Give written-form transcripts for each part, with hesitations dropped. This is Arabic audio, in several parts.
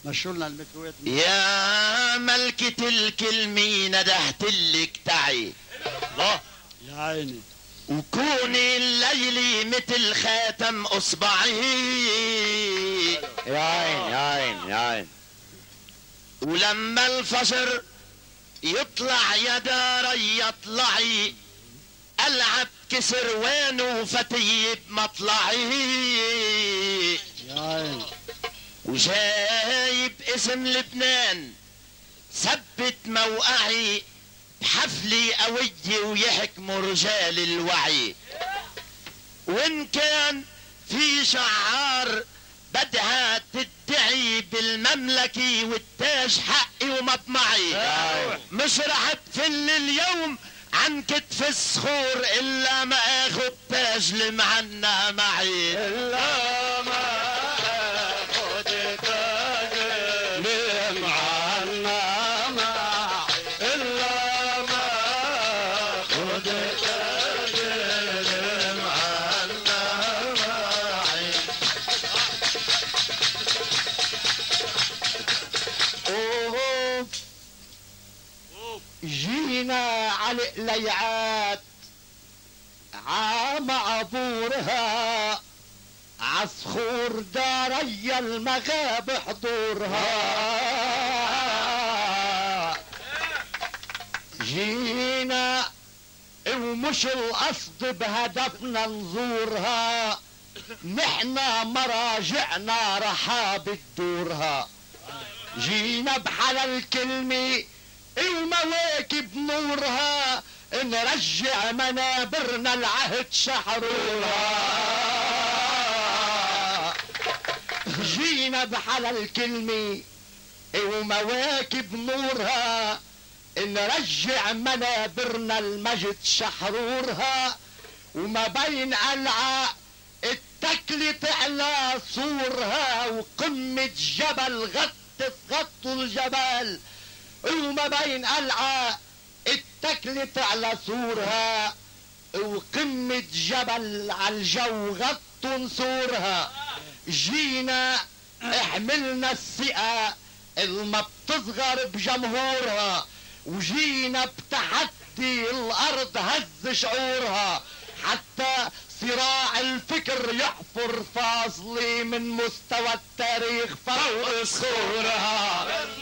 مشوا لنا الميكروويف. يا ملكة الكلمة ندهتلك تعي الله يا عيني، وكوني الليلة مثل خاتم اصبعي. يا عين يا عين يا عين. ولما الفجر يطلع يا داري يطلعي العب كسروان وفتي بمطلعي. يا عيني وجايب اسم لبنان ثبت موقعي بحفلي قوية ويحكموا رجال الوعي. وان كان في شعار بدها تدعي بالمملكة والتاج حقي ومطمعي، مش رح تفل اليوم عن كتف الصخور الا ما اخد تاج المعنى معي. إلا ما أخذ تاج المعنى معي. إلا ما أخذ تاج المعنى معي. جينا على القليعات عام عبورها عصخور داري المغاب حضورها. جينا ومش القصد بهدفنا نزورها، نحنا مراجعنا رحاب دورها. جينا بحلال الكلمة المواكب نورها، نرجع منابرنا العهد شحرورها. جينا بحلال الكلمة ومواكب نورها، نرجع منابرنا المجد شحرورها. وما بين قلعة اتكلت على صورها، وقمة جبل غطوا الجبل. وما بين قلعة اتكلت على صورها، وقمة جبل عالجو غطوا نسورها. جينا احملنا الثقة الما بتصغر بجمهورها، وجينا بتحدي الارض هز شعورها، حتى صراع الفكر يحفر فاصلي من مستوى التاريخ فوق صخورها.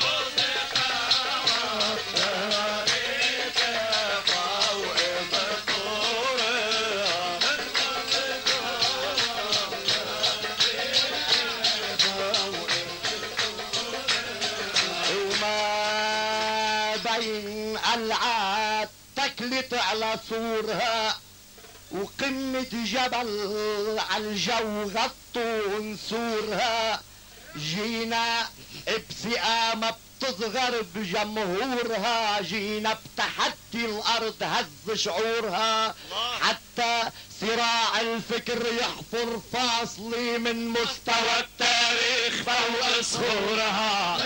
قلعات تكلت على صورها، وقمة جبل عالجو غطوا نسورها. جينا بثقة ما بتصغر بجمهورها، جينا بتحدي الارض هز شعورها، حتى صراع الفكر يحفر فاصلي من مستوى التاريخ فوق صخورها.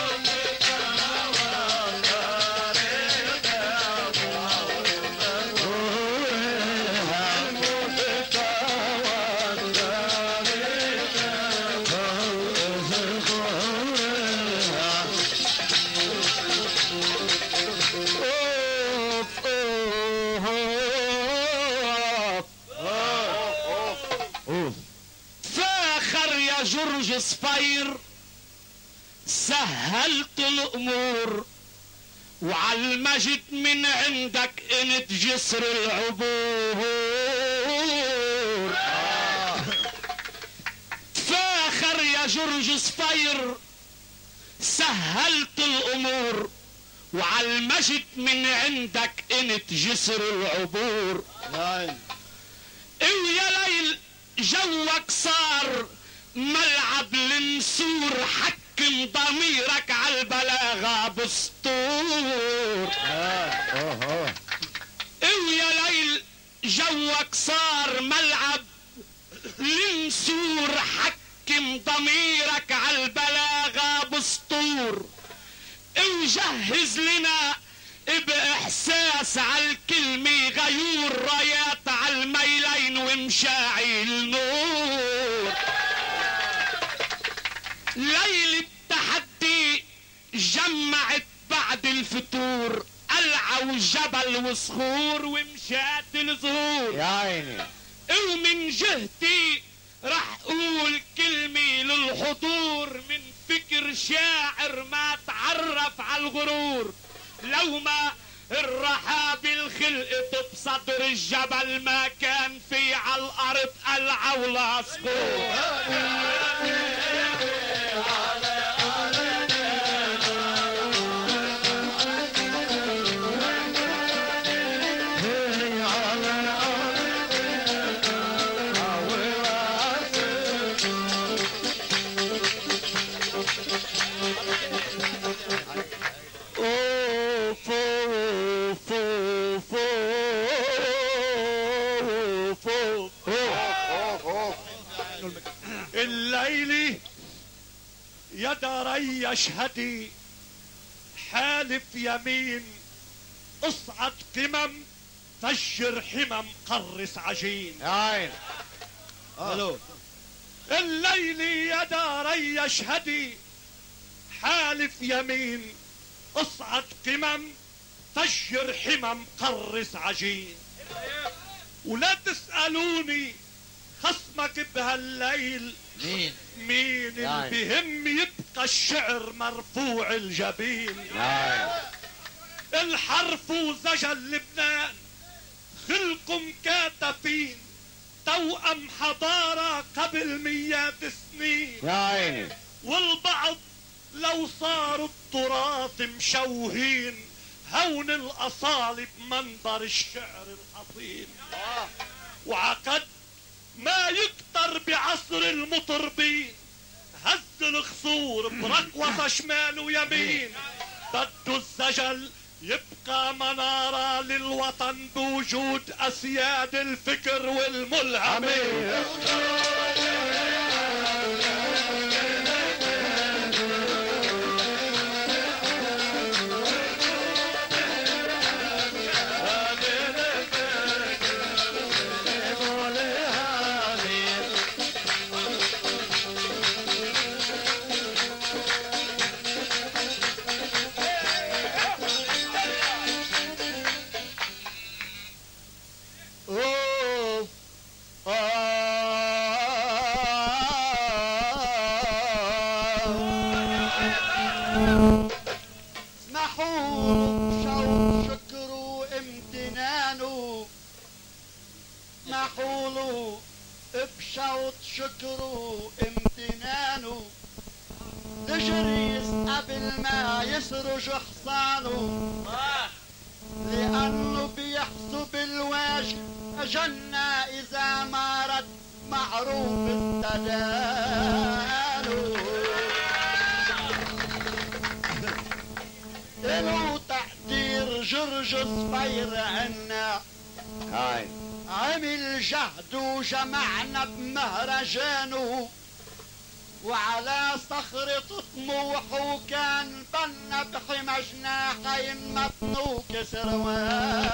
جورج صفير سهلت الامور، وعالمجد من عندك انت جسر العبور. فاخر يا جورج صفير سهلت الامور، وعالمجد من عندك انت جسر العبور. ويا ليل جوك صار ملعب للنسور، حكم ضميرك عالبلاغة بسطور. ويا ليل جوك صار ملعب للنسور، حكم ضميرك عالبلاغة بسطور. وجهز لنا باحساس عالكلمة غيور، رايات عالميلين ومشاعل نور. ليل التحدي جمعت بعد الفتور قلعة وجبل وصخور ومشات الزهور. يا عيني. ومن جهتي رح اقول كلمة للحضور من فكر شاعر ما تعرف على الغرور. لو ما الرحاب الخلقت بصدر الجبل ما كان في على الارض قلعة ولا صخور. الليلي يا داري يشهدي حالف يمين اصعد قمم فجر حمم قرص عجين. يا عيني. الو. الليلي يا داري يشهدي حالف يمين اصعد قمم فجر حمم قرص عجين. ولا تسألوني خصمك بهالليل مين؟ مين اللي بهم يبقى الشعر مرفوع الجبين. الحرف وزجل لبنان خلقم كاتفين توأم حضارة قبل 100 سنين. يا عيني. والبعض لو صاروا التراث مشوهين هون الأصالة بمنظر الشعر الأصيل. وعقد ما يكتر بعصر المطربين هز الخصور برقوصة شمال ويمين. بده الزجل يبقى منارة للوطن بوجود أسياد الفكر والملهمين. بشوط شكره امتنانه تجريس قبل ما يسرج حصانه لأنه بيحسب الواجب جنة إذا ما رد معروف استدانه. له تقدير جرج صفير عنا هاي عمل جهد وجمعنا بمهرجانه وعلى صخرة طموحه كان بنا بحمى جناحين مبنوك سروانه.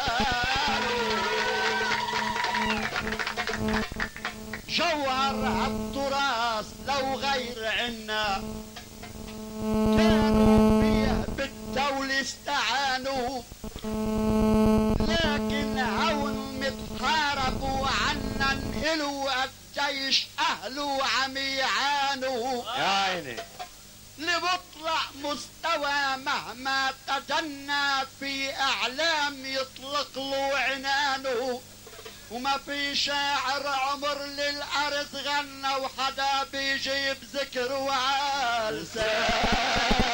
جوهر عالتراث لو غير عنا كانوا فيه بالدولة استعانوا لكن هون متحاربوا عنا انقلوا الجيش اهله عم يعانوا. يا عيني لبطلع مستوى مهما تجنى في اعلام يطلق له عنانه وما في شاعر عمر للارض غنى وحدا بيجيب ذكره عالسانه.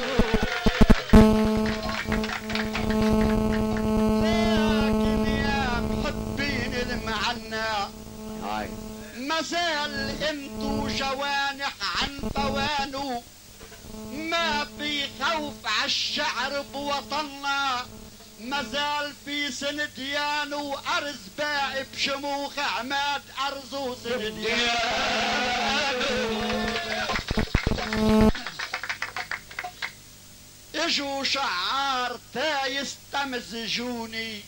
لكن يا محبين المعنى هاي مازال انتو جوانح عن بوانو ما في خوف عالشعر بوطننا مازال في سنديانو وارز باقي بشموخ عماد ارزو سنديانو. اجوا شعار تا يستمزجوني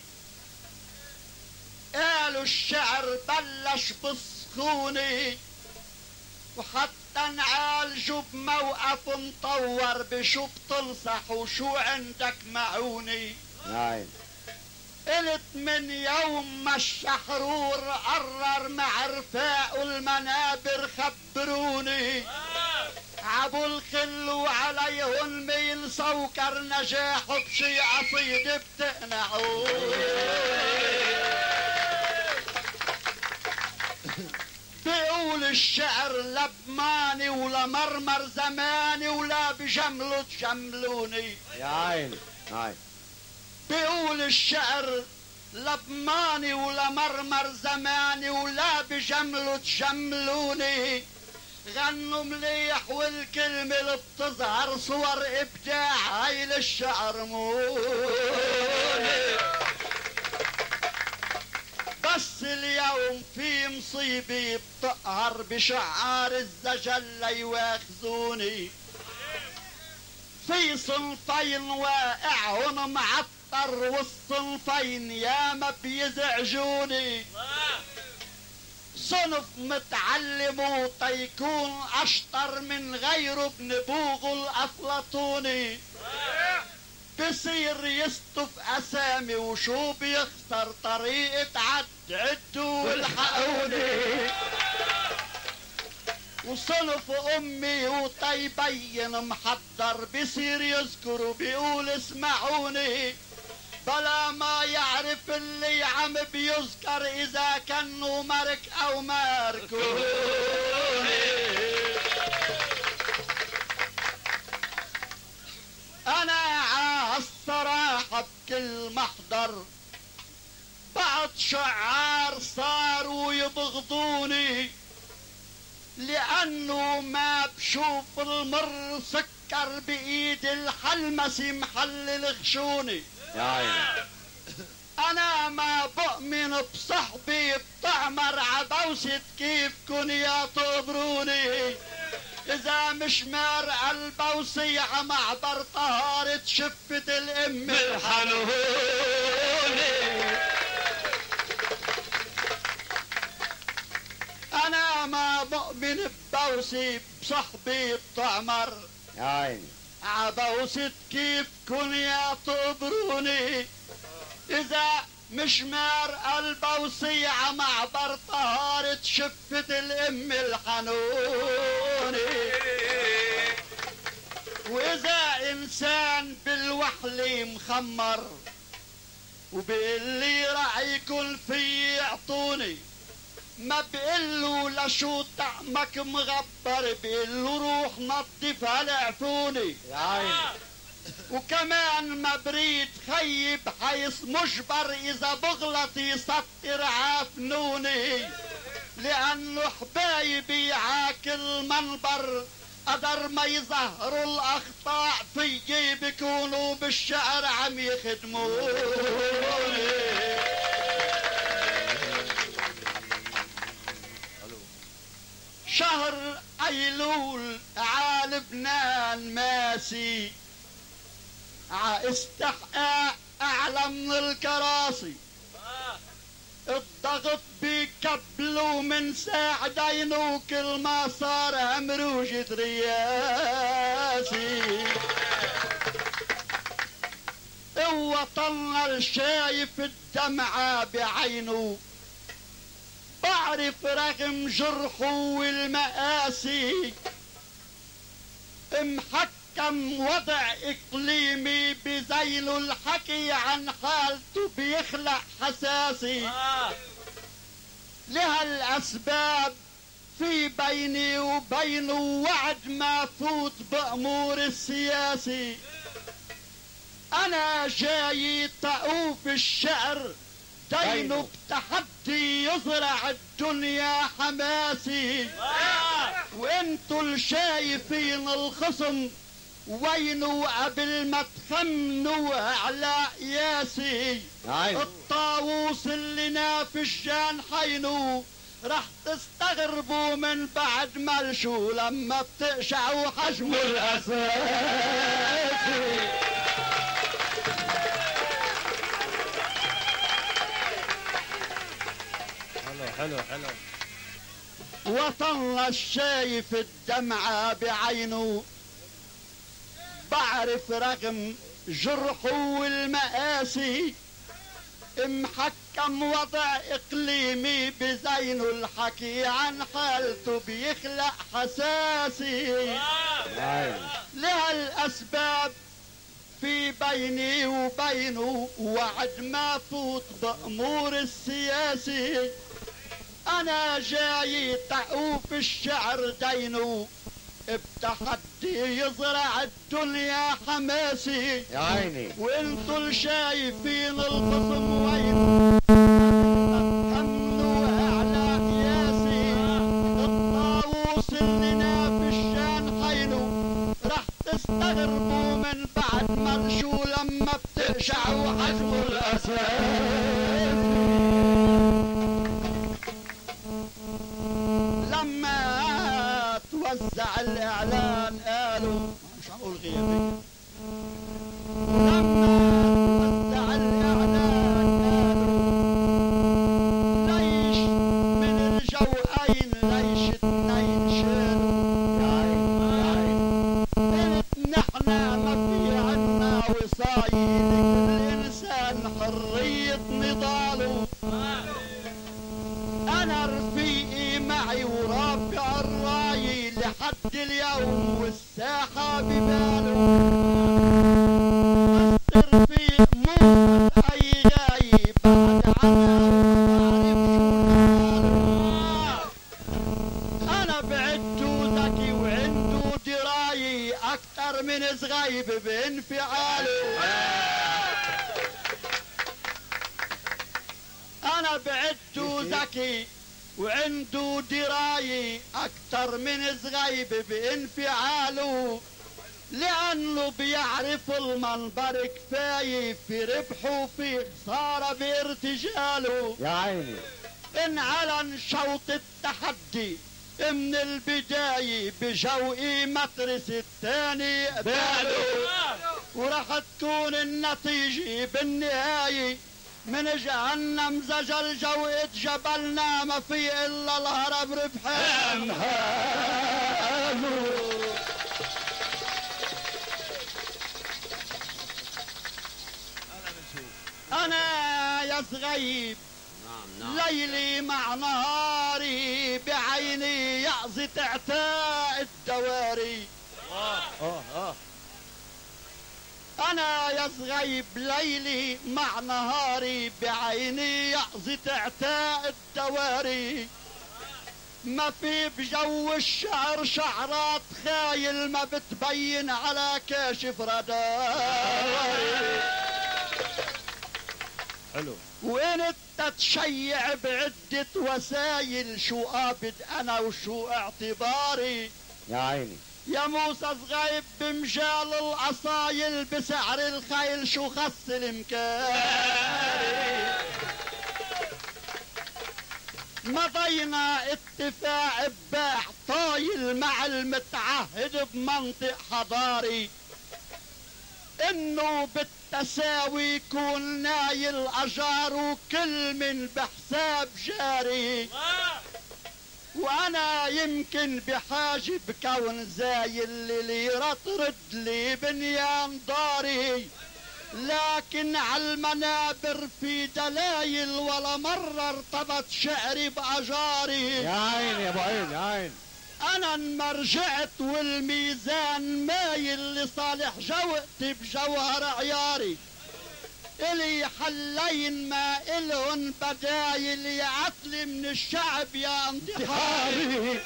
قالوا الشعر بلش بالسخوني وحتى تنعالجوا بموقف مطور بشو بتنصح وشو عندك معوني. نعم. قلت من يوم ما الشحرور قرر مع رفاقه المنابر خبروني عبو الخل وعليهن ميل سوكر نجاحه بشي قصيدة بتقنعوني. بيقول الشعر لا بماني ولا مرمر زماني ولا بجمله تجملوني. يا عين. هاي. بيقول الشعر لا بماني ولا مرمر زماني ولا بجمله تجملوني. غنوا مليح والكلمة اللي بتظهر صور ابداع هاي للشعر موني. بس اليوم في مصيبة بتقهر بشعار الزجل ليواخذوني. في صنفين واقعهن معطر والصنفين ياما بيزعجوني. صنف متعلم وطيكون اشطر من غيره بنبوغ الافلاطوني. بصير يستف اسامي وشو بيخسر طريقة عدوا والحقوني. وصنف امي وطيبين محضر بصير يذكر وبيقول اسمعوني. بلا ما يعرف اللي عم بيذكر اذا كانوا مرك او ماركوني. انا عالصراحة بكل محضر بعض شعار صاروا يبغضوني لانه ما بشوف المر سكر بايد الحلمسي محلل خشوني. يا عين. انا ما بؤمن بصحبي بتعمر عبوسة كيفكن يا طبروني. اذا مش مار البوسي عمعبر طهارة شفة الام الحنوني. انا ما بؤمن ببوسي بصحبي بتعمر يا عين. عبوسة كيفكن يا طبروني. اذا مش مار البوسي عمعبر طهارة شفة الام الحنوني. واذا انسان بالوحلي مخمر وباللي رأيكن في يعطوني ما بقلو لشو طعمك مغبر بقلو روح نظف هالعفوني. يا عين. وكمان ما بريد خيب حيث مجبر اذا بغلط يسطر عافنوني. لانه حبايبي عاكل منبر قدر ما يظهروا الاخطاء فيي بيكونوا بالشعر عم يخدموني. شهر ايلول عالبنان ماسي استحقاق اعلى من الكراسي. الضغط بيكبلوا من ساعدين وكل ما صار مروجة رياسي. وطلنا الشايف الدمعة بعينه بعرف رغم جرحه والمآسي. محكم وضع اقليمي بذيل الحكي عن حالته بيخلق حساسي. لهالاسباب في بيني وبينه وعد ما فوت بأمور السياسي. انا جاي طقوف الشعر دينه بتحدي يزرع الدنيا حماسي. وانتو الشايفين الخصم وينه قبل ما تخمنوا على قياسي. الطاووس اللي نافش جانحينه رح تستغربوا من بعد ملشو لما بتقشعوا حجمه الاساسي. حلو حلو. وطن الشايف الدمعة بعينه، بعرف رغم جرحه والمآسي محكم وضع اقليمي بزينه، الحكي عن حالته بيخلق حساسي. لهالاسباب في بيني وبينه وعد ما فوت بأمور السياسي، انا جاي تعوف الشعر دينه بتحدي يزرع الدنيا حماسي. يا عيني وانتو شايفين الخصم وين همنوا اعلى قياسي، الطاووس اللي نافي الشان حينه رح تستغربوا من بعد مرشو لما بتقشعوا حجمه الاساس. لما توزع الاعلان قالوا مش هقول غيابي، لما توزع الاعلان قالوا ليش من الجوقين ليش اتنين شالوا. يا عين يا عين قلت نحنا ما في عنا وصاية لكل انسان حرية نضاله. انا رفيقي معي ورافع الراي لحد اليوم والساحة بباله، بس رفيق مو اي غاي بعد عنها وما بعرف شو حاله. انا بعدته ذكي وعنده دراية اكتر من زغيب بانفعاله. انا بعدته ذكي وعنده دراية اكتر من زغيب بانفعاله، لانه بيعرف المنبر كفاية في ربحه وفي خسارة بارتجاله. يا عيني انعلن شوط التحدي من البداية بجوقي مدرسة الثاني باله، ورح تكون النتيجة بالنهاية من جهنم زجل جوقة جبلنا ما في الا الهرب ربحان هالو. انا يا صغيب ليلي مع نهاري بعيني يعزة اعتاء الدواري. انا يا صغيب ليلي مع نهاري بعيني يعزة اعتاء الدواري، ما في بجو الشعر شعرات خايل ما بتبين على كاشف رداري. حلو وانت تشيع بعدة وسايل، شو قابد انا وشو اعتباري. يا عيني يا موسى صغيب بمجال الاصايل بسعر الخيل شو خص المكاري. مضينا اتفاق بباع طايل مع المتعهد بمنطق حضاري، انه بالتساوي يكون نايل اجار وكل من بحساب جاري. وانا يمكن بحاجة بكون زايل لليرة ترد لي بنيان داري، لكن عالمنابر في دلايل ولا مرة ارتبط شعري باجاري. يا عيني يا ابو عين يا عين. انا انمرجعت والميزان مايل لصالح جوقتي بجوهر عياري، الي حلين ما الهن بدايل يا عتل من الشعب يا انتحاري.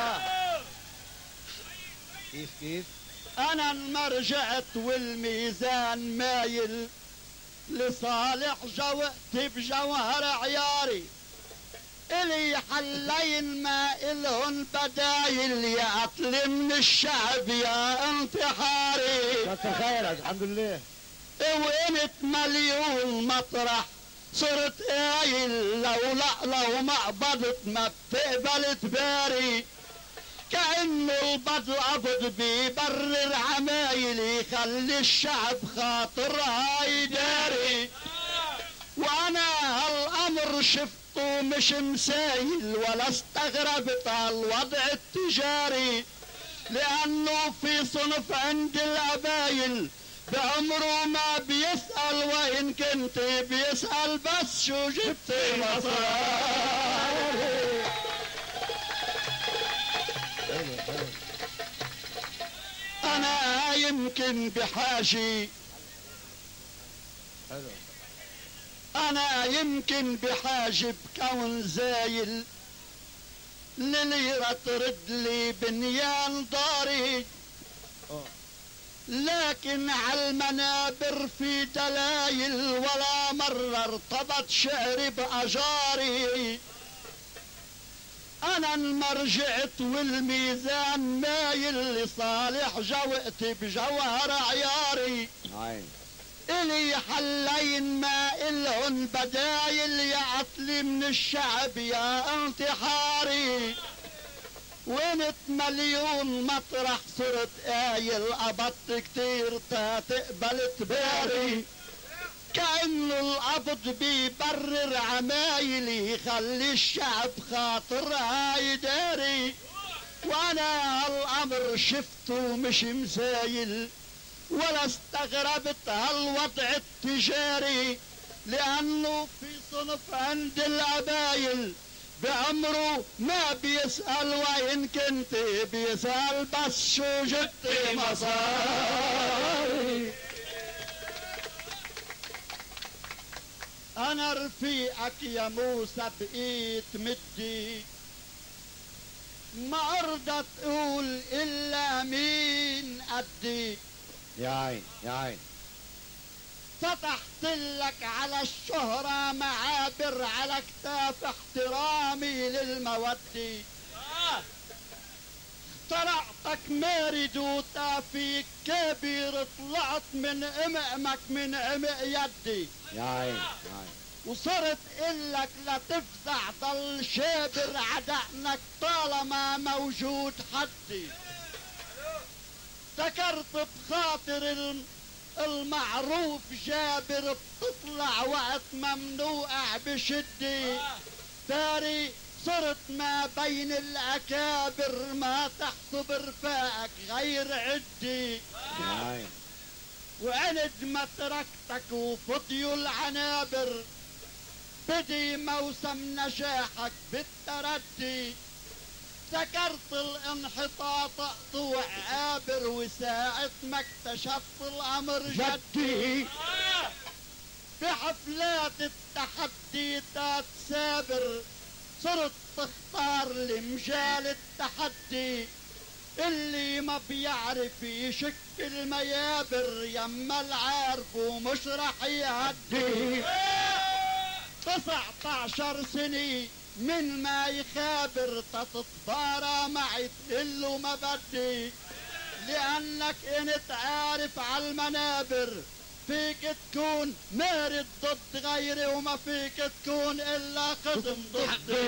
كيف انا انمرجعت والميزان مايل لصالح جوقتي بجوهر عياري، الي حلين ما الهن بدايل يا عتل من الشعب يا انتحاري. كتر خيرك الحمد لله. وقمت مليون مطرح صرت قايل لو ما قبضت ما بتقبل تباري، كأنه البدل قبض بيبرر عمايل يخلي الشعب خاطرها يداري. وانا هالامر شفت خطه مش مسايل ولا استغربت على الوضع التجاري، لأنه في صنف عند القبايل بعمره ما بيسأل وإن كنت بيسأل بس شو جبت مصاري. أنا يمكن بحاجة، أنا يمكن بحاجة بكون زايل لليرة ترد لي بنيان داري، لكن عالمنابر في دلايل ولا مرة ارتبط شعري بأجاري. أنا المرجعت والميزان مايل لصالح جوقتي بجوهر عياري، إلي حلين ما إلهن بدايل يا عطلي من الشعب يا انتحاري. وانت مليون مطرح صرت قايل قبضت كتير تقبل تباري، كأنه القبض بيبرر عمايلي يخلي الشعب خاطرها يداري. وانا هالامر شفته مش مزايل ولا استغربت هالوضع التجاري، لانه في صنف عند القبايل بعمره ما بيسأل وإن كنت بيسأل بس شو جبت مصاري. أنا رفيقك يا موسى بقيت مدي، ما أرضى تقول إلا مين قدي. يا عين يا عين. فتحت لك على الشهرة معابر على كتاف احترامي للمودي، طلعتك مارد وتافيك كبير، طلعت من امامك من عمق يدي. يا عين يا عين. وصرت إلك لا تفزع ضل شابر عدقنك طالما موجود حدي. ذكرت بخاطر المعروف جابر بتطلع وقت ممنوع بشدي، تاري صرت ما بين الأكابر ما تحسب رفاقك غير عدي. وعند ما تركتك وفضيوا العنابر بدي موسم نجاحك بالتردي. ذكرت الانحطاط قطوع عابر وساعة ما اكتشفت الامر جدي، بحفلات التحدي تسابر صرت تختار لمجال التحدي، اللي ما بيعرف يشك الميابر يما العارف ومش رح يهدي. 19 سنة من ما يخابر تتضارى معي تقله ما بدي، لانك انت عارف عالمنابر فيك تكون مارد ضد غيري وما فيك تكون الا خصم ضدي.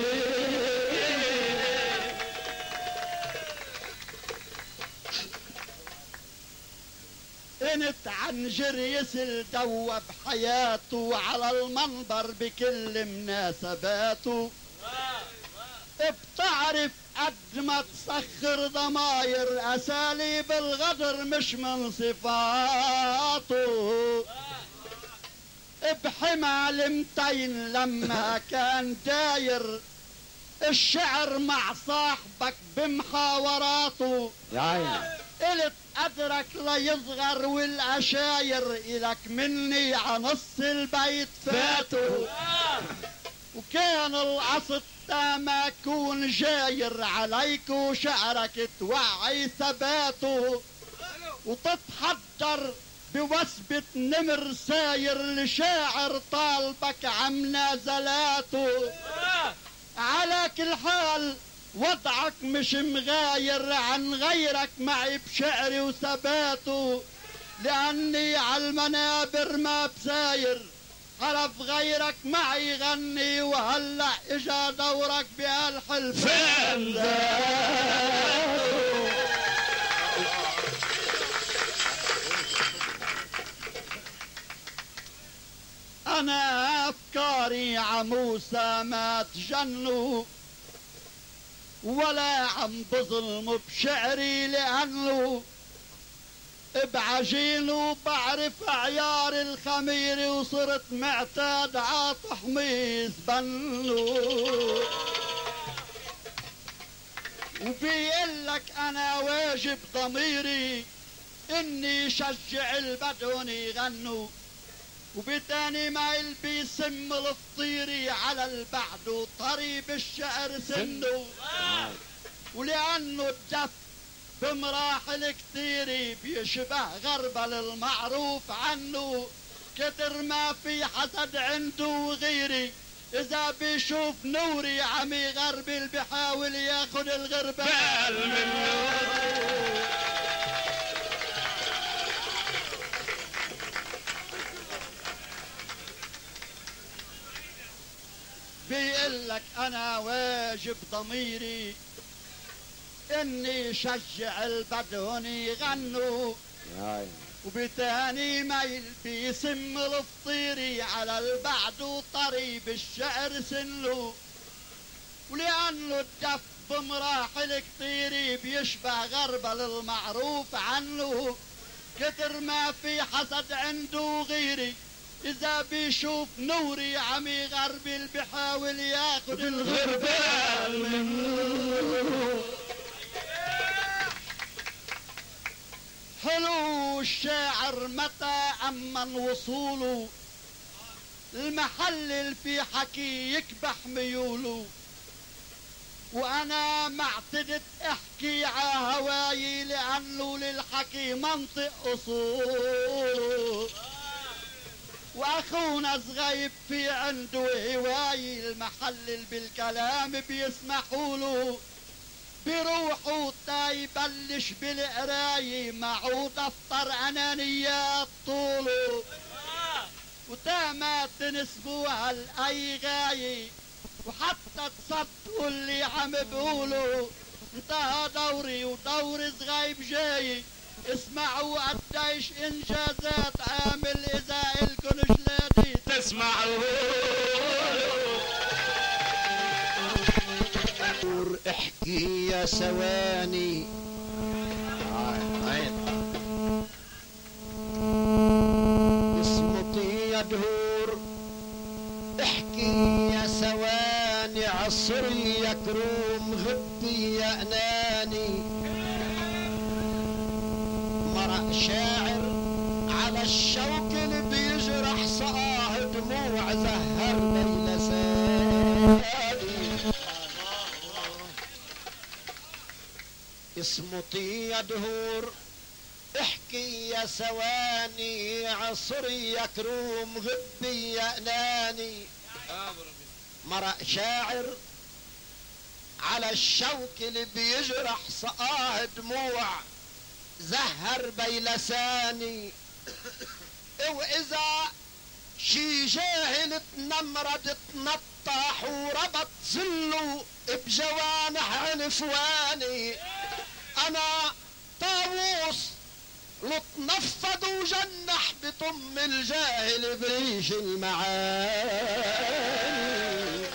انت عن جريس الدوب حياته على المنبر بكل مناسباته، بتعرف قد ما تسخر ضماير اساليب الغدر مش من صفاته. بحمى 200 لما كان داير الشعر مع صاحبك بمحاوراته، يا عيني قلت أدرك ليصغر والأشاير إلك مني عنص البيت فاتوا. وكان القصد ما يكون جاير عليك وشعرك توعي ثباته، وتتحضر بوثبة نمر ساير لشاعر طالبك عم نازلاته. على كل حال وضعك مش مغاير عن غيرك معي بشعري وثباته، لاني عالمنابر ما بساير حرف غيرك معي غني، وهلأ اجا دورك بهالحلفان ذاته. انا افكاري عموسى ما تجنوا ولا عم بظلم بشعري لانه بعجين وبعرف عيار الخمير وصرت معتاد عاطحميز بنو وبيقلك انا واجب ضميري اني شجع البدون يغنوا وبتاني ما يلبي سم الفطيري على البعد وطريب الشعر سنه ولانه الدف بمراحل كثيري بيشبه غربل المعروف عنه كتر ما في حسد عنده وغيري اذا بيشوف نوري عم يغربل بحاول ياخد الغربال منه بيقلك انا واجب ضميري اني شجع البدون يغنوا وبتاني ما يلبي سم الفطيري على البعد وطريب الشعر سنه ولانه الدف بمراحل كثيري بيشبه غربل المعروف عنه كتر ما في حسد عنده غيري اذا بيشوف نوري عم يغربل بحاول ياخد الغربال منه حلو الشاعر متى أمن وصوله المحلل في حكي يكبح ميوله وأنا ما اعتدت أحكي ع هواي لأنه للحكي منطق أصول وأخونا صغيب في عنده هواي المحلل بالكلام بيسمحوله بروحه تا يبلش بالقراية معه دفتر أنانيات طوله وتا ما تنسبوها لأي غاية وحتى تصدقوا اللي عم بقوله انتهى دوري ودور صغيب جاي اسمعوا قديش انجازات عامل اذا الكن جلادي تسمعوا احكي يا ثواني اصمتي يا دهور احكي يا ثواني عصري يا كروم غبي يا اناني مرق شاعر على الشوك اللي بيجرح صقاه دموع زهر بين لساني اصمتي يا دهور احكي يا ثواني عصري يا كروم غبي يا اناني مرق شاعر على الشوك اللي بيجرح صقاه دموع زهر بيلساني واذا شي جاهل تنمرد تنطح وربط زله بجوانح عنفواني انا طاووس لتنفض وجنح بطم الجاهل بريش المعاني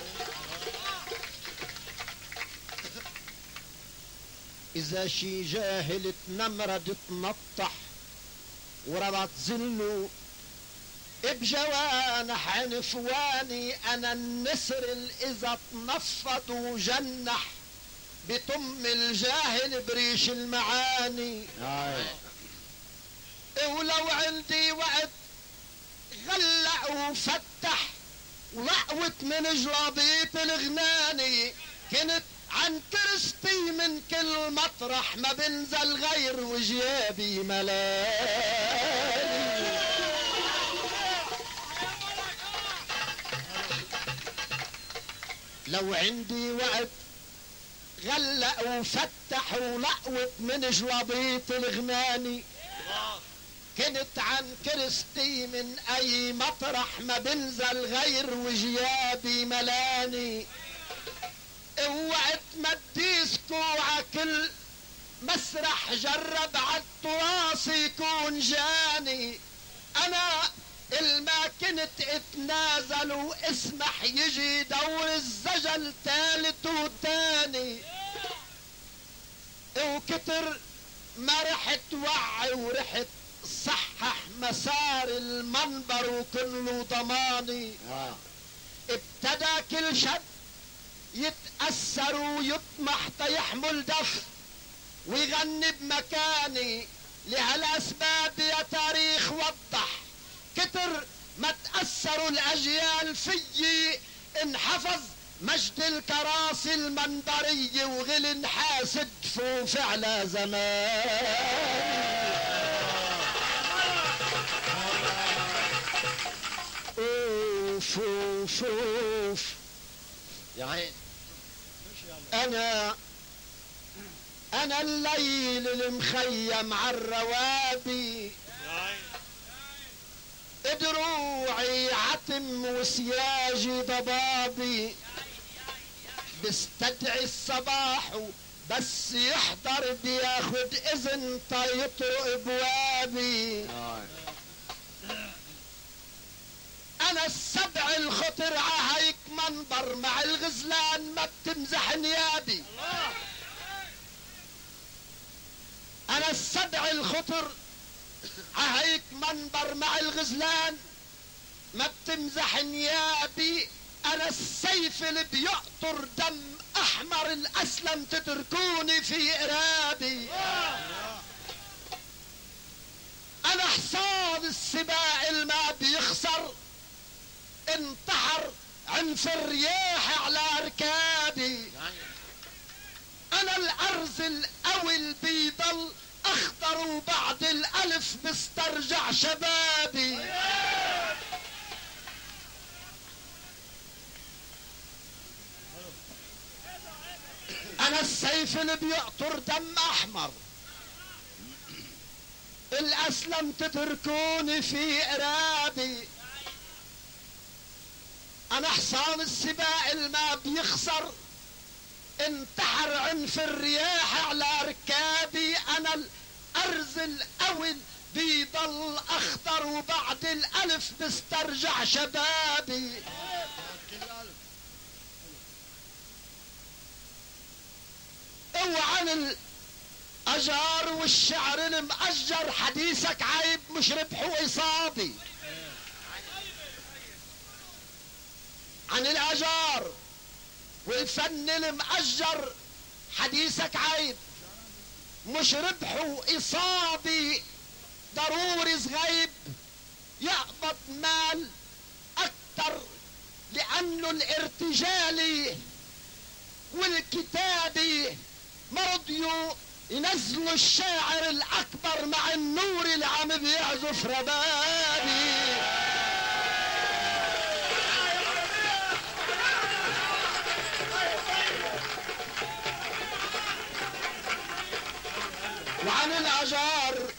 اذا شي جاهل تنمرد تنطح وربط زله بجوانح عنفواني انا النسر اذا تنفض وجنح بطم الجاهل بريش المعاني ولو عندي وقت غلق وفتح ولقوت من جلابيت الغناني كنت عن كرستي من كل مطرح ما بنزل غير وجيابي ملاني لو عندي وقت غلق وفتح ولقوت من جلابيت الغناني كنت عن كرستي من اي مطرح ما بنزل غير وجيابي ملاني اوعت ما تديسكوا عكل مسرح جرب عالتراث يكون جاني انا الما كنت اتنازل واسمح يجي دور الزجل تالت وتاني، وكتر ما رحت وعي ورحت صحح مسار المنبر وكله ضماني. ابتدى كل شاب يتأثر ويطمح تيحمل دف ويغني بمكاني، لهالاسباب يا تاريخ وضح كتر ما تأثروا الاجيال فيي، انحفظ مجد الكراسي المنبرية وغل نحاس دفوف على زمان. اوف اوف اوف يا عين. انا الليل المخيم عالروابي، دروعي عتم وسياجي ضبابي، بستدعي الصباح بس يحضر بياخد اذن طيطرق ابوابي. انا السبع الخطر عهيك منبر مع الغزلان ما بتمزح نيابي. انا السبع الخطر عهيك منبر مع الغزلان ما بتمزح نيابي. انا السيف اللي بيقطر دم احمر الاسلم تتركوني في قرابي. انا حصان السباع الما بيخسر انتحر عنف الرياح على ركابي. انا الارز القوي بيضل اخضر وبعد الالف بسترجع شبابي. انا السيف اللي بيقطر دم احمر الاسلم تتركوني في قرابي. انا حصان السباع الما بيخسر انتحر عنف الرياح على ركابي. انا الارز القوي بيضل اخضر وبعد الالف بسترجع شبابي. اوعى الاجار والشعر المأجر حديثك عيب مش ربح وإصابي. عن الاجار والفن المأجر حديثك عيب مش ربح وإصابي. ضروري صغيب يقبض مال اكتر لانه الارتجالي والكتابي ما رضيوا ينزلوا الشاعر الاكبر مع النور اللي عم بيعزف ربابي. وعن الاجار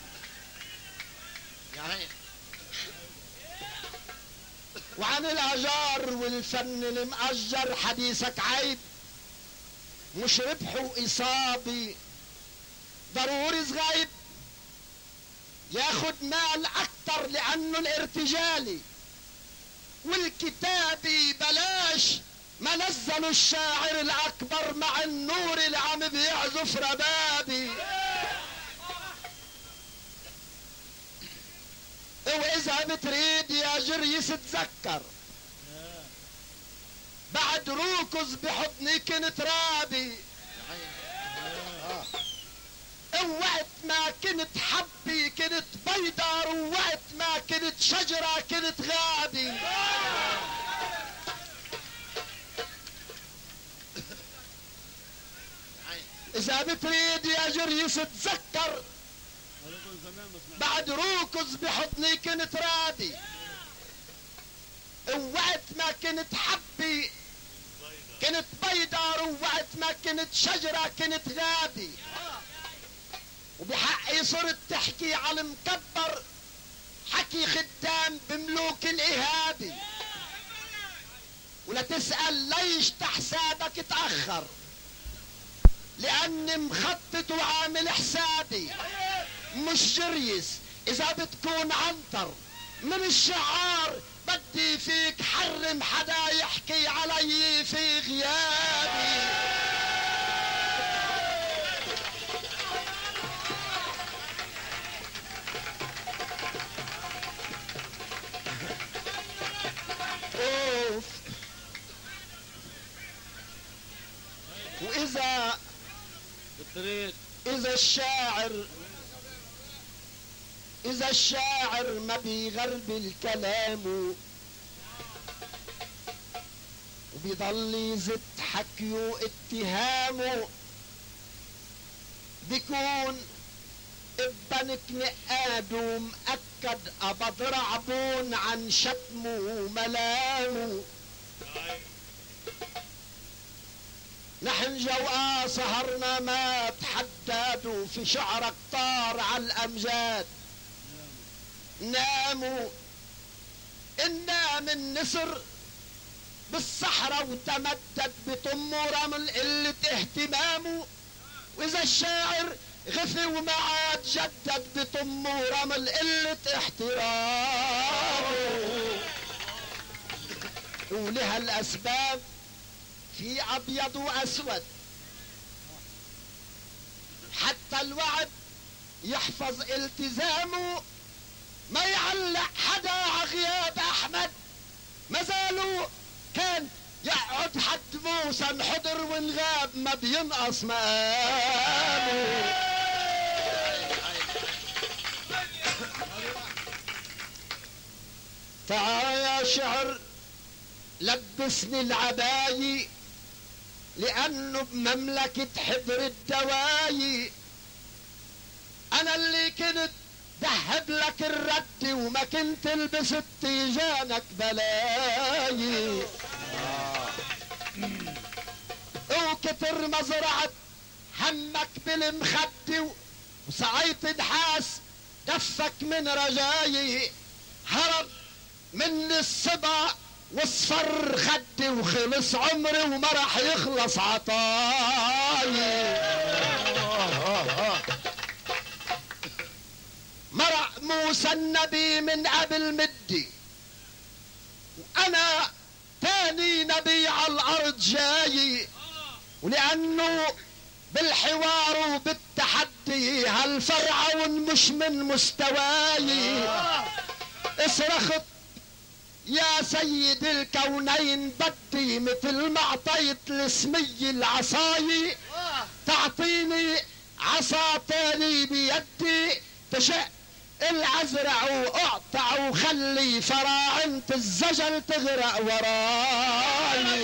وعن الاجار والفن المأجر حديثك عيب مش ربح وإصابي. ضروري صغيب ياخد مال اكتر لانه الارتجالي والكتابي بلاش ما نزلوا الشاعر الاكبر مع النور اللي عم بيعزف ربابي. واذا بتريد يا جريس تذكر بعد روكز بحضني كنت رابي. وقت ما كنت حبي كنت بيضار ووقت ما كنت شجرة كنت غابي. اذا بتريد يا جريس تذكر بعد روكز بحضني كنت رابي. ووقت ما كنت حبي كنت بيضار ووقت ما كنت شجرة كنت غابي. وبحقي صرت تحكي على المكبر حكي خدام بملوك الإهابي. ولا تسأل ليش تحسابك تأخر لأني مخطط وعامل حسابي. مش جريس إذا بتكون عنتر من الشعار بدي فيك حرم حدا يحكي علي في غيابي. اوف. واذا اذا الشاعر ما بيغرب الكلام وبيضل يزت حكيه اتهامه، بيكون ابنك نقاد ومأكد ابد رعبون عن شتمه وملامه. نحن جوقا سهرنا ما تحددوا في شعرك طار على الامجاد. ناموا النام النسر بالصحراء وتمدد بطمه رمل قلة اهتمامه، واذا الشاعر غفي وما عاد جدد بطمه رمل قلة احترامه. ولها الاسباب في ابيض واسود، حتى الوعد يحفظ التزامه. ما يعلق حدا عغياب احمد، ما زالوا كان يقعد حد موسى انحضر ونغاب ما بينقص مقامه. تعال يا شعر لبسني العباية، لانه بمملكة حضر الدواي انا اللي كنت دهب لك الرد وما كنت لبست جانك بلاي. وكتر مزرعة همك بالمخد وسعيت نحاس دفك من رجاي. هرب من الصبا واصفر خدي وخلص عمري وما راح يخلص عطاي. مرق موسى النبي من قبل مدي، وانا تاني نبي على الارض جاي. ولانه بالحوار وبالتحدي هالفرعون مش من مستواي. اصرخت يا سيد الكونين بدي مثل ما اعطيت لسمي العصاي تعطيني عصا تاني بيدي تشق العزرع واقطع وخلي فراعنة الزجل تغرق وراي.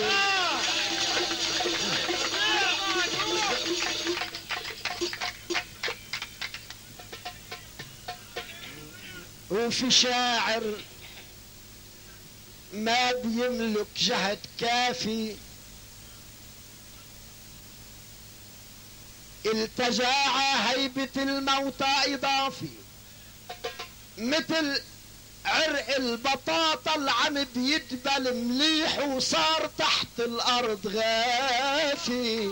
وفي شاعر ما بيملك جهد كافي التجا هيبة الموتى اضافي، مثل عرق البطاطا العم بيدبل مليح وصار تحت الارض غافي.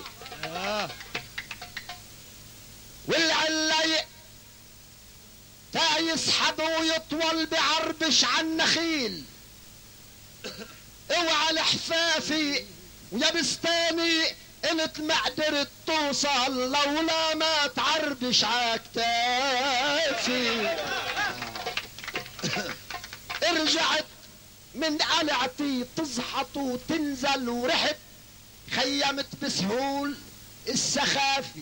والعلايق تا يسحب ويطول بعربش عن نخيل. اوعى الحفافي ويا بستاني انت ما قدرت توصل لولا ما تعربش عكتافي. رجعت من قلعتي تزحط وتنزل ورحت خيمت بسهول السخافي.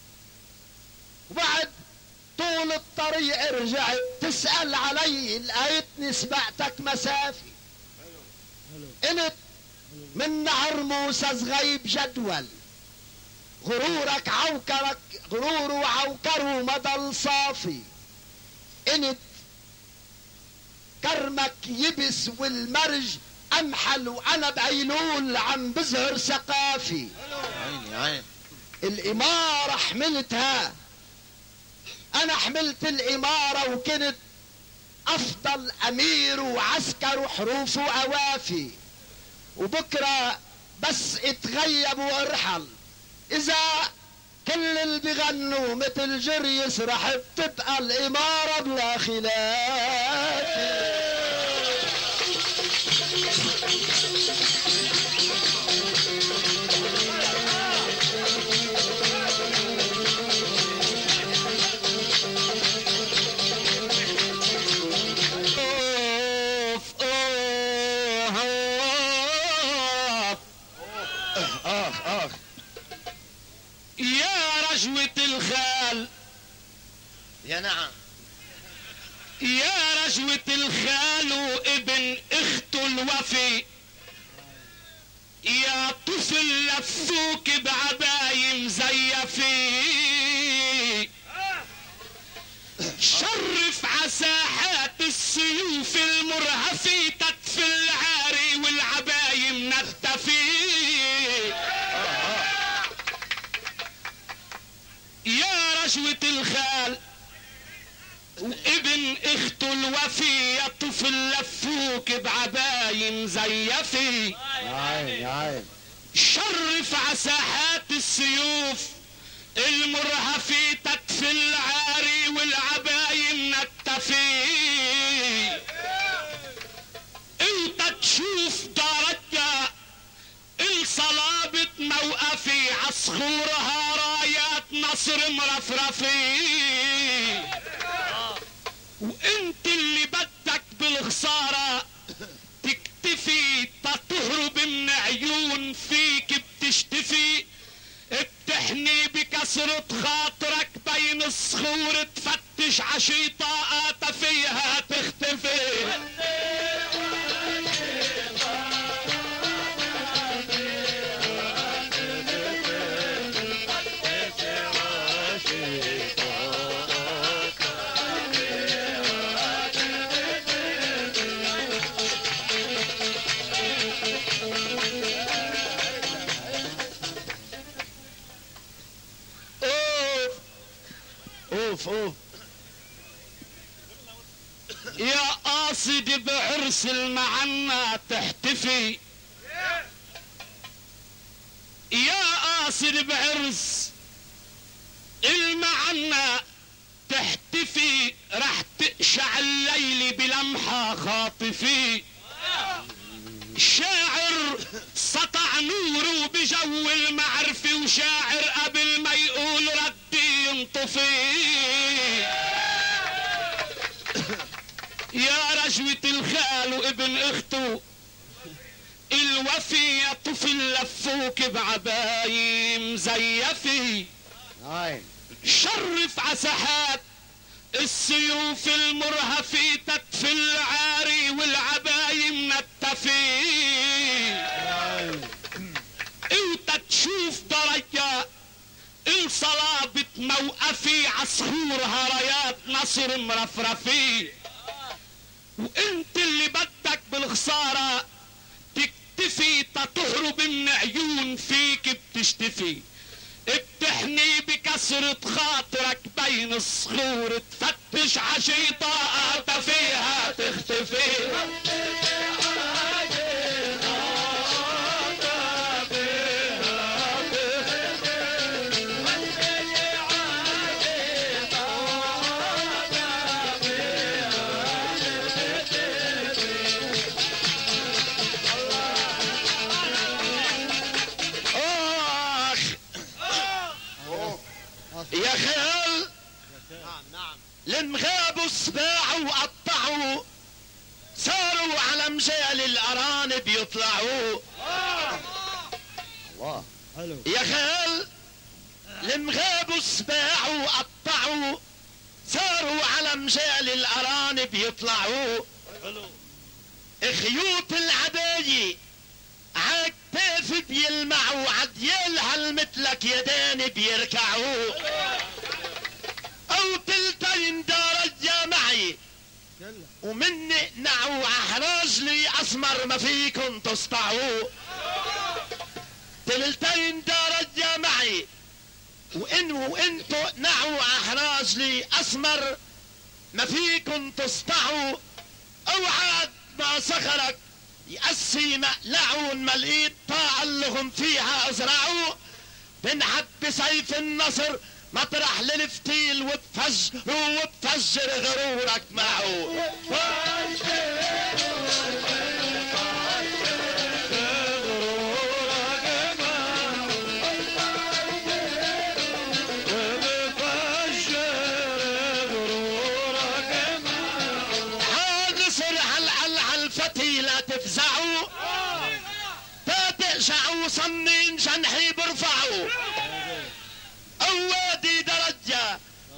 وبعد طول الطريق رجعت تسأل علي لقيتني سبقتك مسافي. انت من نهر موسى صغيب جدول غرورك عوكرك غرور وعوكر وما ضل صافي. انت كرمك يبس والمرج امحل وانا بايلول عم بزهر ثقافي. عيني عين الامارة حملتها انا حملت الامارة وكنت افضل امير وعسكر وحروف واوافي. وبكرة بس اتغيب وارحل اذا كل اللي بيغنوا مثل جريس رح تبقى الامارة بلا خلاف. رجوة الخال، يا نعم، يا رجوة الخال وابن اخته الوفي، يا طفل لفوك بعباية مزيفي، شرف عساحات السيوف المرهفة تدفي العاري والعباية منتفي، يا رجوة الخال وابن اخته الوفي، يا طفل لفوك بعباية مزيفي، شرف عساحات السيوف المرهفة تدفي العاري والعباية منتفي، انت تشوف درجة الصلابة موقفي، عصخورها رايات نصر مرفرفي، وانت اللي بدك بالخسارة تكتفي، تهرب من عيون فيك بتشتفي، بتحني بكسرة خاطرك بين الصخور، تفتش عشيطة فيها تختفي، اوف اوف. يا قاصد بعرس المعنى تحتفي، يا قاصد بعرس المعنى تحتفي، رح تقشع الليل بلمحة خاطفي، شاعر سطع نوره بجو المعرفة، وشاعر قبل ما يقول ردي ينطفي، يا رجوة الخال وابن اخته الوفي، يا طفل لفوك بعباية مزيفي، شرف عساحات السيوف المرهفة تدفي العاري والعباية منتفي، انت تشوف درجة الصلابة موقفي، عصخورها رايات نصر مرفرفي، وانت اللي بدك بالخسارة تكتفي، تهرب من عيون فيك بتشتفي، بتحني بكسرة خاطرك بين الصخور، تفتش عشيطة فيها تختفي، يا خال المغابوا السباع وقطعوا، صاروا على مجال الارانب يطلعوا، الله حلو. يا خال المغابوا السباع وقطعوا، صاروا على مجال الارانب يطلعوا، خيوط العباية عالكتاف بيلمعوا، عديالها مثلك يدان بيركعوا، او تلتين درجة معي ومني نعوا، عحراجلي اسمر ما فيكن تسطعوا، تلتين درجة معي وانتو نعوا، عحراجلي اسمر ما فيكن تسطعوا، اوعاد ما سخرك يأسي مقلعون، ما لقيت طاعة لهم فيها ازرعوا، بنحب بسيف النصر مطرح للفتيل، وبتفجر غرورك معه. لا تفزعوا، تتقشعوا صنين جنحي برفعوا، اواد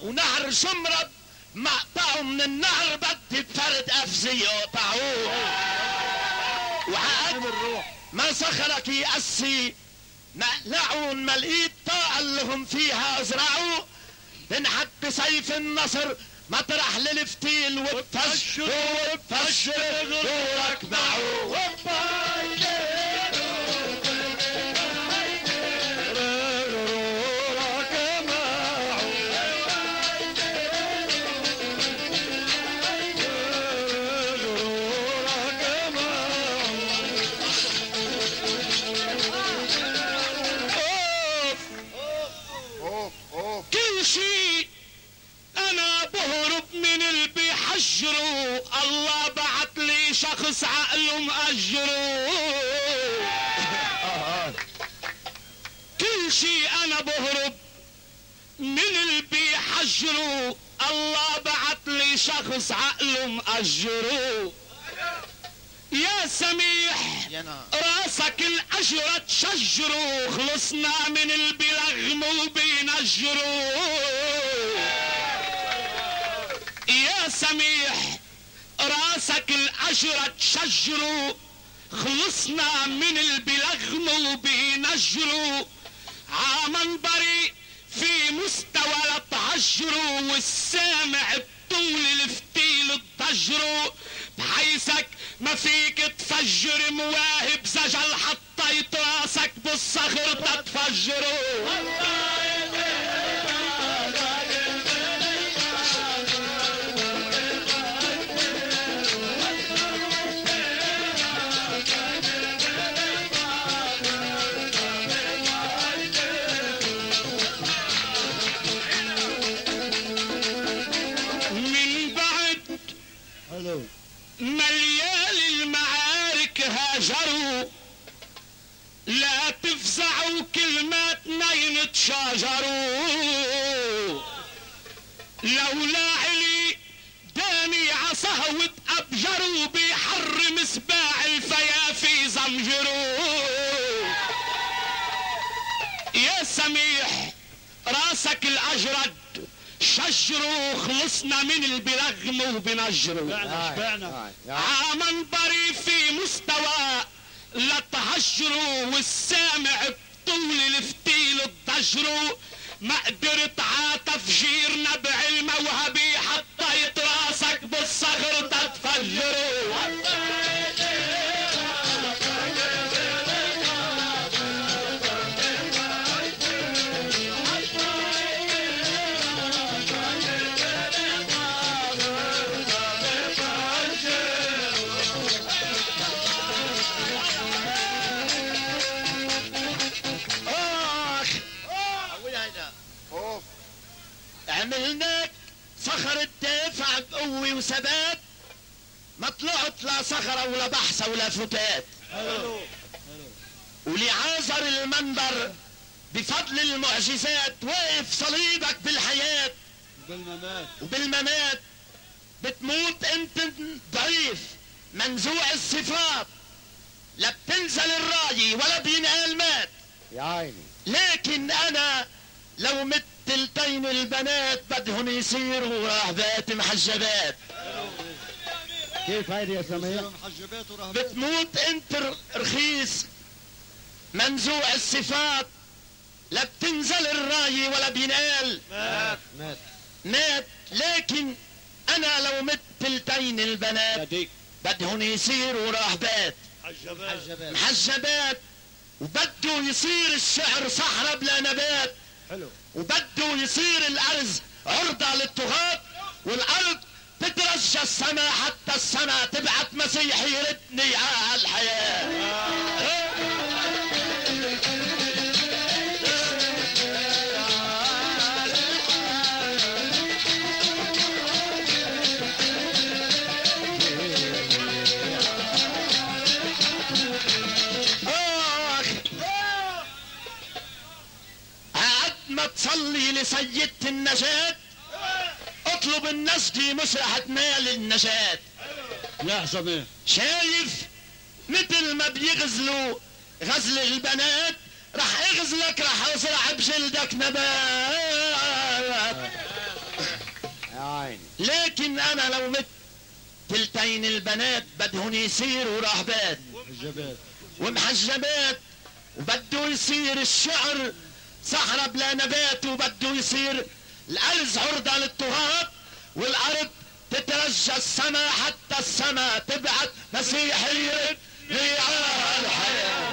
ونهر شمرد مقطعه من النهر بدي بفرد افزي يقطعوه. وعقد ما صخرك يقسي مقلعون ما لقيت طاقة اللهم فيها ازرعوا. بنحط بسيف النصر مطرح للفتيل وبفجر غرورك معه. الله بعت لي شخص عقله مأجره. كل شي انا بهرب من اللي بيحجروا. الله بعت لي شخص عقله مأجره. يا سميح راسك الأجرة تشجروا. خلصنا من اللي بيلغموا وبينجروا. يا سميح راسك الأجرة تشجروا. خلصنا من اللي بيلغموا وبينجروا. عمنبري في مستوى لتهجروا. والسامع بطول الفتيل تضجروا. بحيثك ما فيك تفجر مواهب زجل حطيت راسك بالصخر تتفجروا. مليال المعارك هاجروا. لا تفزعوا كلمات نين تشاجروا. لولا علي داني عصاه وتأبجروا. بحر مسباع الفيافي زمجروا. يا سميح راسك الأجرد شجروا. خلصنا من البلغم وبنجروا. عمنبري في مستوى لتهجروا. والسامع بطول الفتيل الضجروا. ما قدرت عاتفجير نبع الموهبي حطيت راسك بالصخر تتفجروا. عملناك صخر الدافع بقوة وثبات. ما طلعت لا صخرة ولا بحثة ولا فتات. ولعازر المنبر بفضل المعجزات واقف صليبك بالحياة وبالممات. بتموت انت ضعيف منزوع الصفات. لا بتنزل الراي ولا بينقال مات. يا عيني. لكن انا لو مت تلتين البنات بدهن يصيروا راهبات محجبات. كيف هيدي يا سميح؟ بتموت انت رخيص منزوع الصفات. لا بتنزل الراي ولا بينقال مات. لكن انا لو مت تلتين البنات بدهن يصيروا راهبات محجبات. وبده يصير الشعر صحراء بلا نبات. وبده يصير الارز عرضة للطغاة. والارض تترجى السماء حتى السماء تبعت مسيح يردني على الحياة. ما تصلي لسيدة النجاة. اطلب النسجي مسرح تنال النجاة. يا سميح شايف مثل ما بيغزلوا غزل البنات راح اغزلك راح ازرع بجلدك نبات. لكن انا لو مت تلتين البنات بدهن يصيروا راهبات ومحجبات، وبده يصير الشعر صحراء بلا نبات، وبده يصير الارز عرضة للطغاة، والارض تترجى السما حتى السما تبعت مسيحية ريعان الحياة.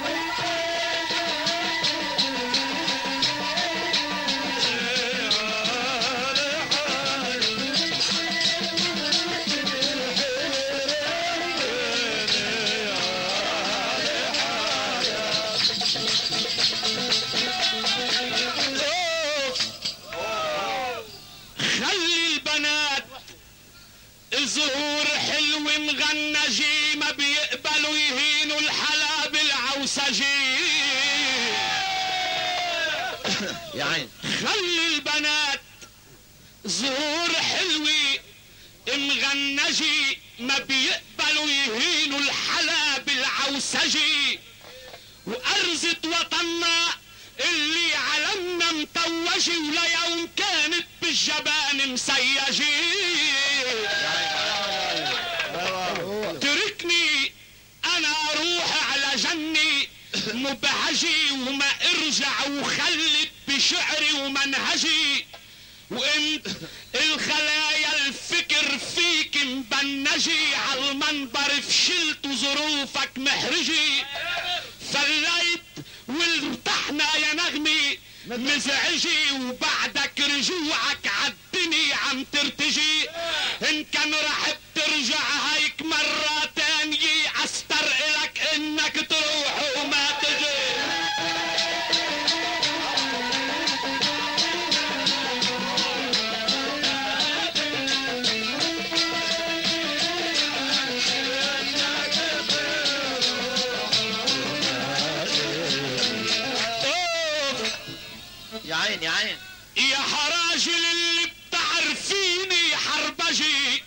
الزهور حلو مغنجي ما بيقبلوا يهينوا الحلاب العوسجي. يا عين خلي البنات زهور حلوة مغنجي ما بيقبلوا يهينوا الحلاب العوسجي، وأرزة وطننا اللي علمنا متوجي وليوم كانت بالجبان مسيجي. تركني انا اروح على جني مبهجي وما ارجع وخلت بشعري ومنهجي، وانت الخلايا الفكر فيك مبنجي، عالمنبر فشلت وظروفك محرجي، فليت وارتحنا يا نغمي مزعجي، وبعدك رجوعك عالدني عم ترتجي. ان كان رح بترجع هيك مرة تانية استرقلك انك تروح وما تجي. يا عين يا عين يا حراجل اللي بتعرفيني حربجي،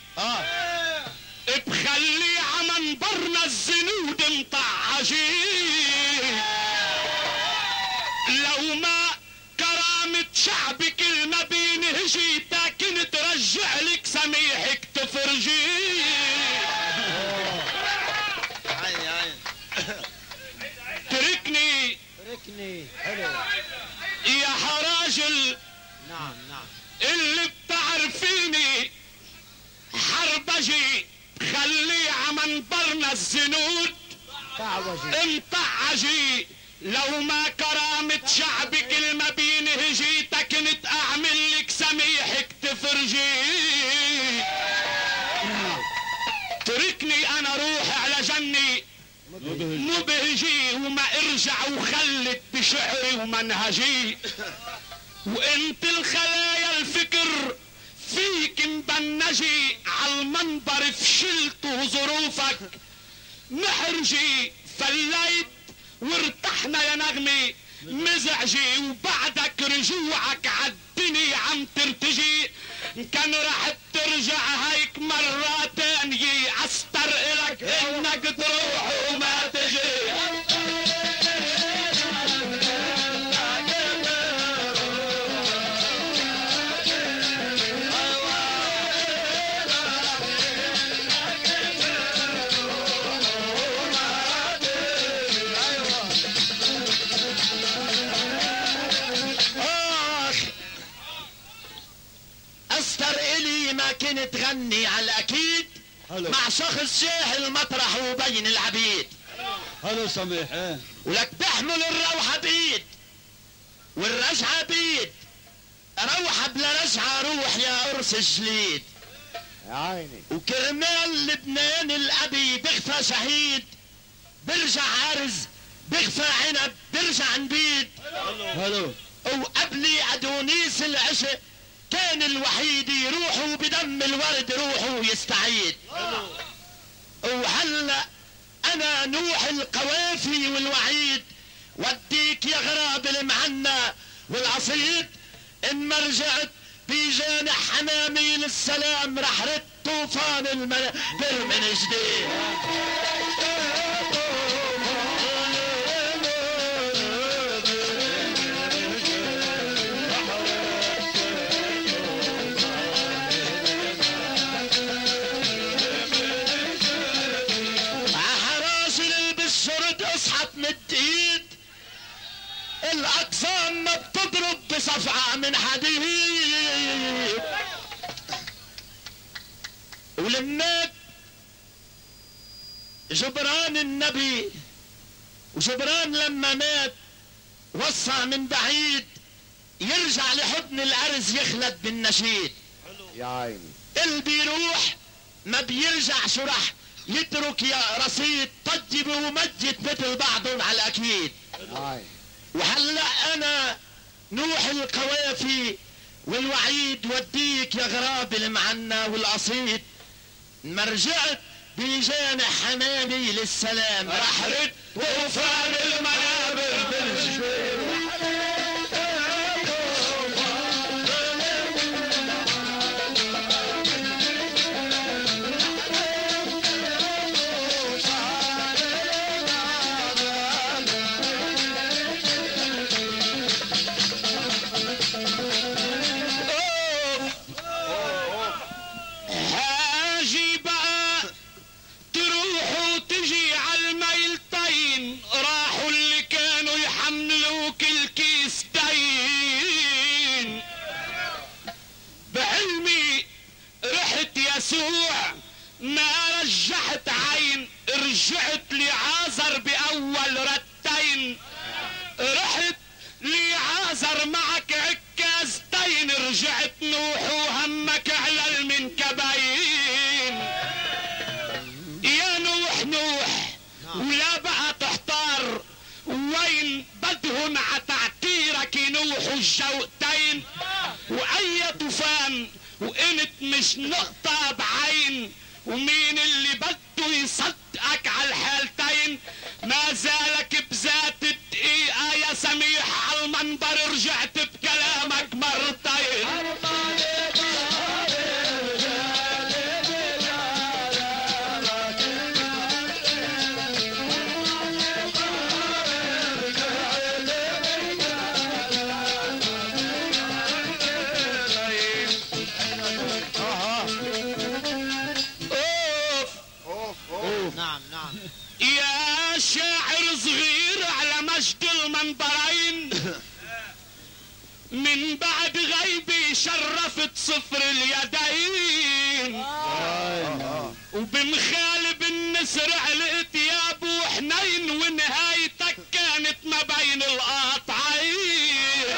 بخلي عمنبرنا الزنود مطعجي، لو ما كرامة شعبك ما بينهجي تاكن ترجع لك سميحك تفرجي. عين يا عين تركني حلو. يا حراجل نعم اللي بتعرفيني حربجي، خلي عمنبرنا الزنود مطعجي، لو ما كرامة شعبك ما بينهجي تكنت اعمل لك سميحك تفرجي. تركني انا روح على جني مبهجي وما ارجع وخلت بشعري ومنهجي، وانت الخلايا الفكر فيك مبنجي، عالمنبر فشلت وظروفك محرجي، فليت وارتحنا يا نغمي مزعجي، وبعدك رجوعك عالدني عم ترتجي، كان رح ترجع هيك مرة تانية استرقلك انك تروح وما تجي. استرقلي ما كنت غني على الاكيد مع شخص شاهل المطرح وبين العبيد. حلو سميح. ايه ولك تحمل الروحة بيد والرجعة بيد، روحة بلا رجعة روح يا قرص الجليد. يا عيني وكرمال لبنان الابي بخفى شهيد، برجع عرز بخفى عنب برجع نبيد. حلو. وقبلي ادونيس العشق كان الوحيد يروحوا بدم الورد روحوا يستعيد. وهلا انا نوح القوافي والوعيد، وديك يا غراب المعنى والعصيد، ان ما رجعت بجانح حمامي للسلام رح رد طوفان المنابر من جديد. من حديد. ولميت جبران النبي، وجبران لما مات وصى من بعيد يرجع لحضن الارز يخلد بالنشيد. يا عيني قلبي يروح ما بيرجع، شو رح يترك يا رصيد؟ طجب ومجد مثل بعضهم على الاكيد. يا عيني وهلا انا نوح القوافي والوعيد وديك يا غراب المعنى والقصيد. ما رجعت بجانح حمامي للسلام رح رد طوفان المنابر بالجبال. ما رجحت عين، رجعت لعازر بأول رتين. رحت لعازر معك عكازتين، رجعت نوح وهمك على المنكبين. يا نوح نوح ولا بقى تحتار، وين بدهن عتعتيرك نوح الجوقتين. وأي طوفان وانت مش نقطة بعين، ومين اللي بده يصدقك على الحالتين؟ ما زالك بذات الدقيقة يا سميح على المنبر، رجعت بكلامك مرتين. يا شاعر صغير على مجد المنبرين، من بعد غيبي شرفت صفر اليدين. وبمخالب النسر علقت يا ابو حنين، ونهايتك كانت ما بين القاطعين.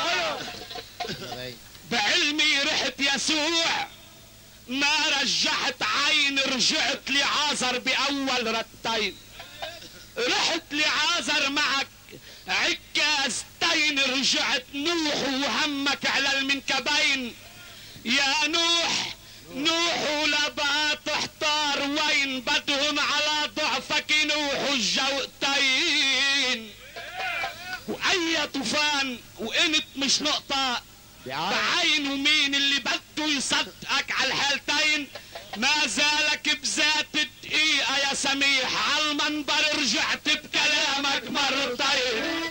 بعلمي رحت يسوع ما رجحت عين، رجعت لعازر بأول رتين. رحت لعازر معك عكازتين، رجعت نوح وهمك على المنكبين. يا نوح نوح ولا بقى تحتار، وين بدهم على ضعفك نوح الجوقتين. وأي طوفان وانت مش نقطة بعين، ومين اللي بده يصدقك على الحالتين؟ ما زالك بذات الدقيقة يا سميح على المنبر، رجعت بكلامك مرتين.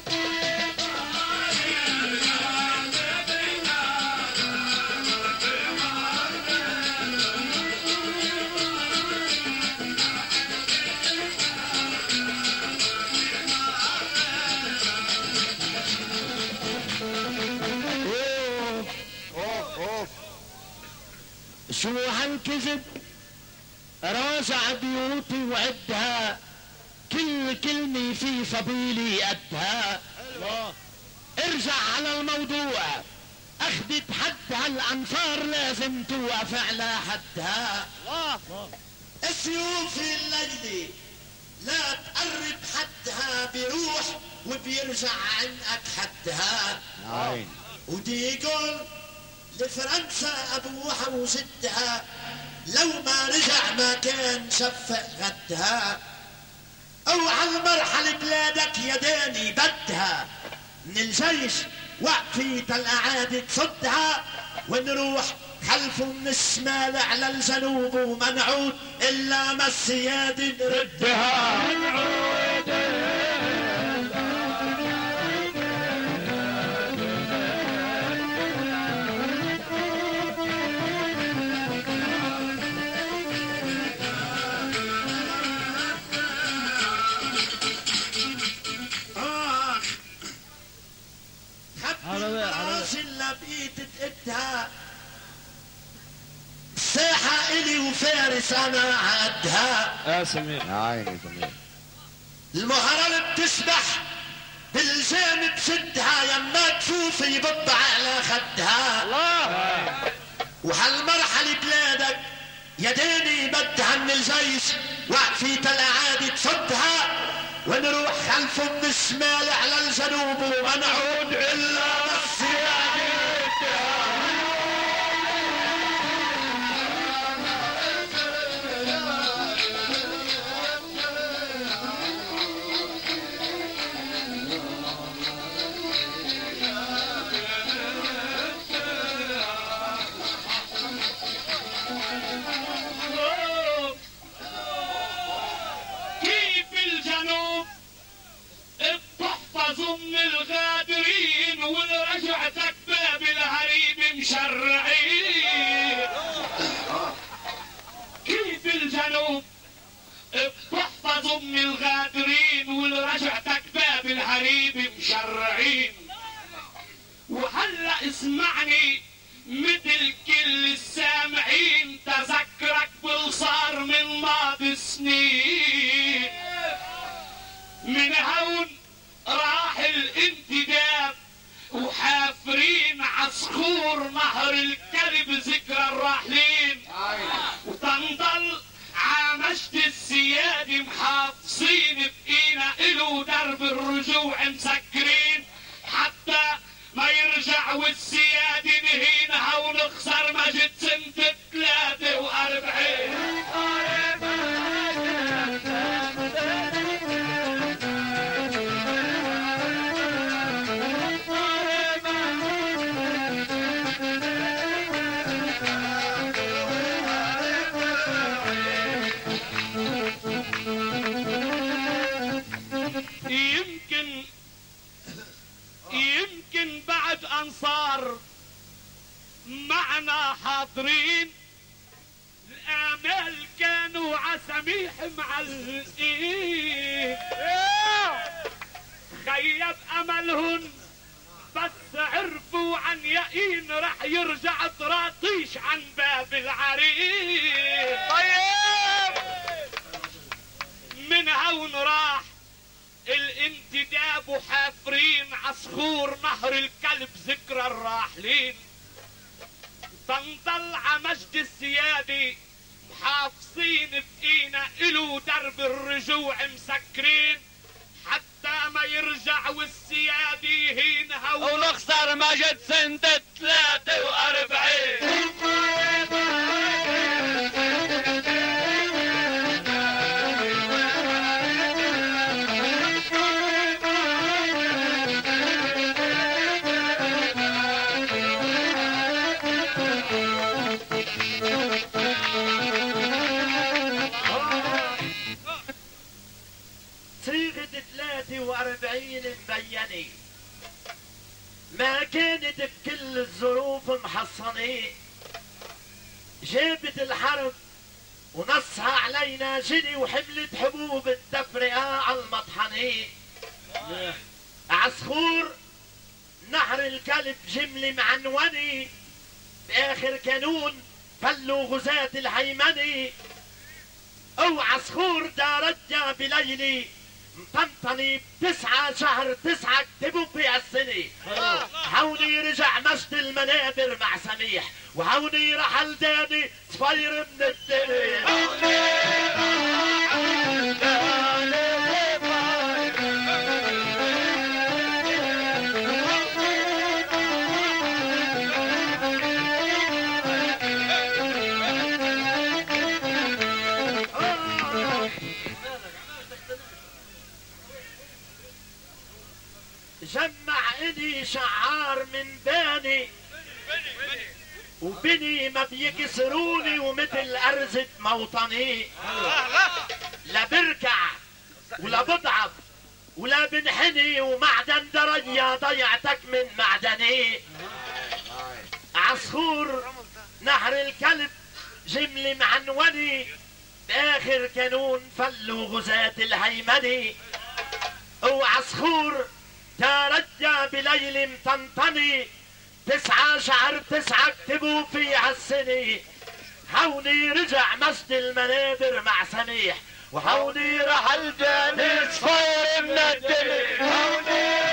شو هالكذب راجع بيوتي وعدها، كل كلمة في فضيلي قدها. ارجع على الموضوع، اخدت حد هالانفار لازم توقف على حدها. السيوف الليلة لا تقرب حدها، بيروح وبيرجع عنقك حدها. وديقول لفرنسا ابوها وجدها، لو ما رجع ما كان شفق غدها. او عالمرحلة بلادك يا داني بدها، من الجيش وقفي الاعادي تصدها. ونروح خلفه من الشمال على الجنوب، ومنعود الا ما السيادة نردها. ما بقيت تقدها الساحة إلي وفارس أنا عدها. يا سمير يا عيني سمير. المهرة اللي بتسبح بالجانب شدها يما تشوف يبض على خدها. الله. وهالمرحلة بلادك يا ديني بدها من الجيش وقفي الاعادي تصدها ونروح خلفه من الشمال على الجنوب وما نعود الا بالسيادة. ضمن الغادرين ورجعتك باب الهريب مشرعين. كيف الجنوب بتحفظ من الغادرين ورجعتك باب الهريب مشرعين. وهلا اسمعني مثل كل السامعين تذكرك بالصار من ماضي سنين. من هون راح الانتداب وحافرين عصخور نهر الكلب ذكرى الراحلين. وتنضل عامشت السيادة محافظين بقينا إلو درب الرجوع مسكرين حتى ما يرجع والسيادة نهينها ونخسر مجد سنة 43. يمكن بعد انصار معنا حاضرين الامال كانوا عسميح معلقين. خيب املهن بس عرفوا عن يقين رح يرجع طراطيش عن باب العريق. طيب من هون راح الانتداب وحافرين عصخور نهر الكلب ذكرى الراحلين. تنضل عمجد السيادة محافظين بقينا إلو درب الرجوع مسكرين حتى ما يرجع والسيادة يهينها ونخسر مجد سنة 43. مبينة ما كانت بكل الظروف محصنة. جابت الحرب ونصها علينا جني وحملت حبوب التفرقة على المطحنة. عصخور نهر الكلب جملة معنونة بآخر كانون فلوا غزاة الهيمنة. او عصخور دارجة بليلي مطنطني ب9 شهر 9 اكتبوا في السنة. هوني رجع مجد المنابر مع سميح وهوني رحل داني صفير من الدنيا. جمع إلي شعار من باني وبني ما بيكسروني ومثل أرزة موطني. لا بركع ولا بضعف ولا بنحني ومعدن درجة ضيعتك من معدني. عصخور نهر الكلب جملة معنوني بآخر كانون فلوا غزاة الهيمنة. وعصخور ترجى بليل مطنطني 9 شهر 9 اكتبوا في عالسنة. هوني رجع مسجد المنابر مع سميح، وهوني راح الجاني صفور من الدنيا. هوني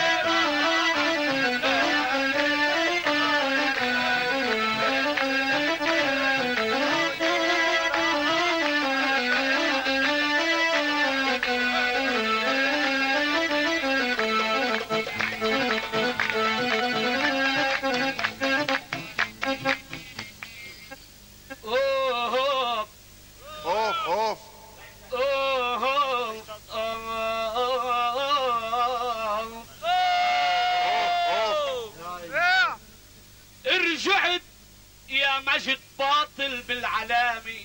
رجعت يا مجد باطل بالعلامي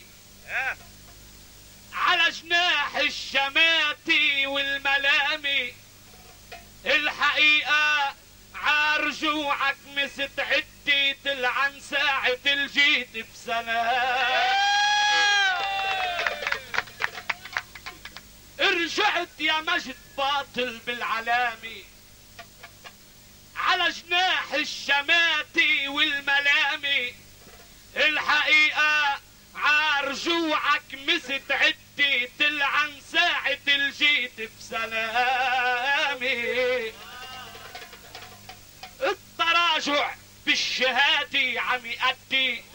على جناح الشماتي والملامي. الحقيقة عارجوعك مست عدي تلعن ساعة الجيت بسلام. رجعت يا مجد باطل بالعلامي على جناح الشماتي والملامي. الحقيقة عارجوعك مست عدي تلعن ساعة الجيت بسلامي. التراجع بالشهادة عم يأدي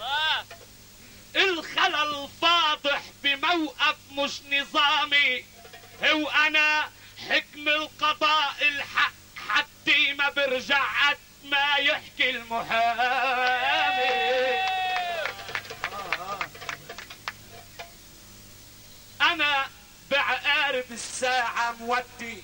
الخلل فاضح بموقف مش نظامي. وانا حكم القضاء الحق حدي ما برجع قد ما يحكي المحامي. انا بعقارب الساعة مودي،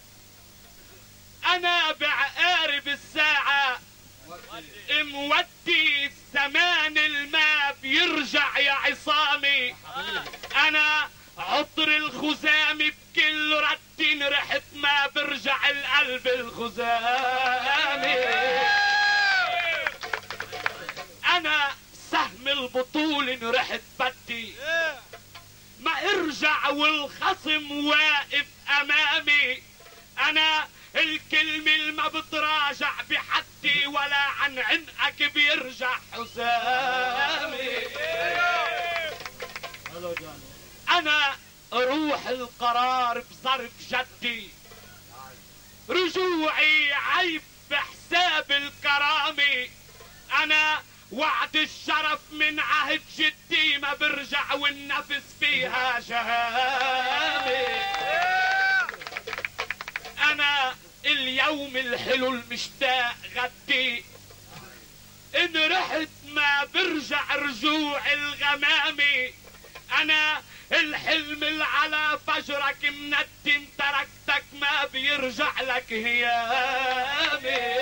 انا بعقارب الساعة مودي. الزمان الما بيرجع يا عصامي. انا عطر الخزامي بكل رد رحت ما برجع القلب الخزامي. انا سهم البطول رحت بدي ما ارجع والخصم واقف امامي. انا الكلمة اللي ما بتراجع بحدي ولا عن عنقك بيرجع حسامي. انا روح القرار بظرف جدي، رجوعي عيب بحساب الكرامة. انا وعد الشرف من عهد جدي ما برجع والنفس فيها شهامي. انا اليوم الحلو المشتاق غدي ان رحت ما برجع رجوع الغمامي. انا الحلم اللي على فجرك مندم تركتك ما بيرجع لك هيامي.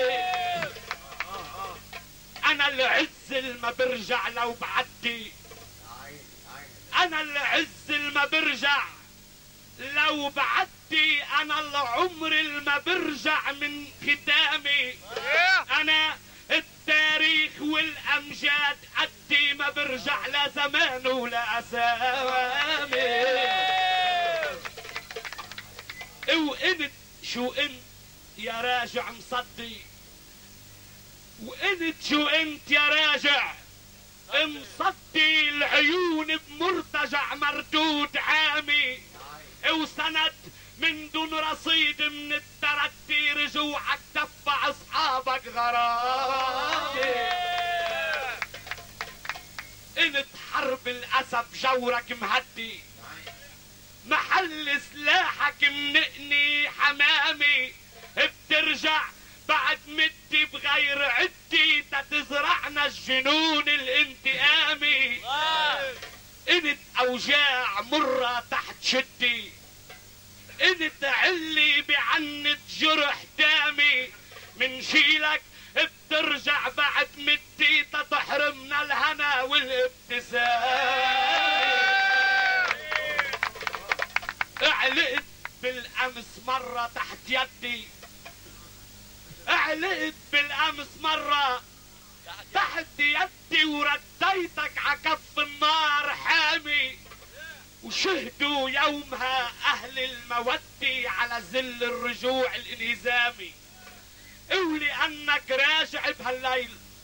انا العز اللي ما برجع لو بعدي، انا العز اللي ما برجع لو بعدي. انا العمر اللي ما برجع من ختامي. انا التاريخ والامجاد قدي ما برجع لا زمان ولا اسامي. وانت شو انت يا راجع مصدي، وانت شو انت يا راجع مصدي. العيون بمرتجع مردود عامي، وسند من دون رصيد من التردي. رجوعك دفع اصحابك غرامي. انت حرب الاسد جورك مهدي، محل سلاحك منقني حمامي. بترجع بعد مدي بغير عدي تتزرعنا الجنون الانتقامي. انت اوجاع مرة تحت شدي، انت علي بعنت جرح دامي. منشيلك بترجع بعد مدي تتحرمنا الهنا والابتسام. اعلقت بالامس مرة تحت يدي، اعلقت بالامس مرة تحت يدي ورديتك عكف النار حامي. وشهدوا يومها اهل المودة على ذل الرجوع الانهزامي. ولانك راجع بهالليل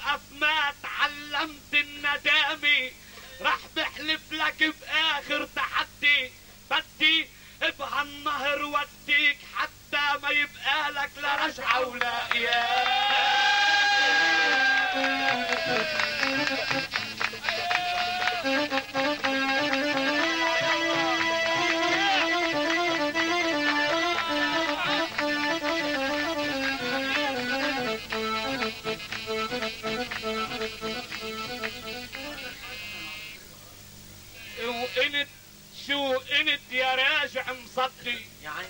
توقف ما تعلمت الندامة، رح بحلف لك باخر تحدي بدي بهالنهر وديك حتى ما يبقى لك لا رجعة ولا ايام. وانت شو انت يا راجع مصدي،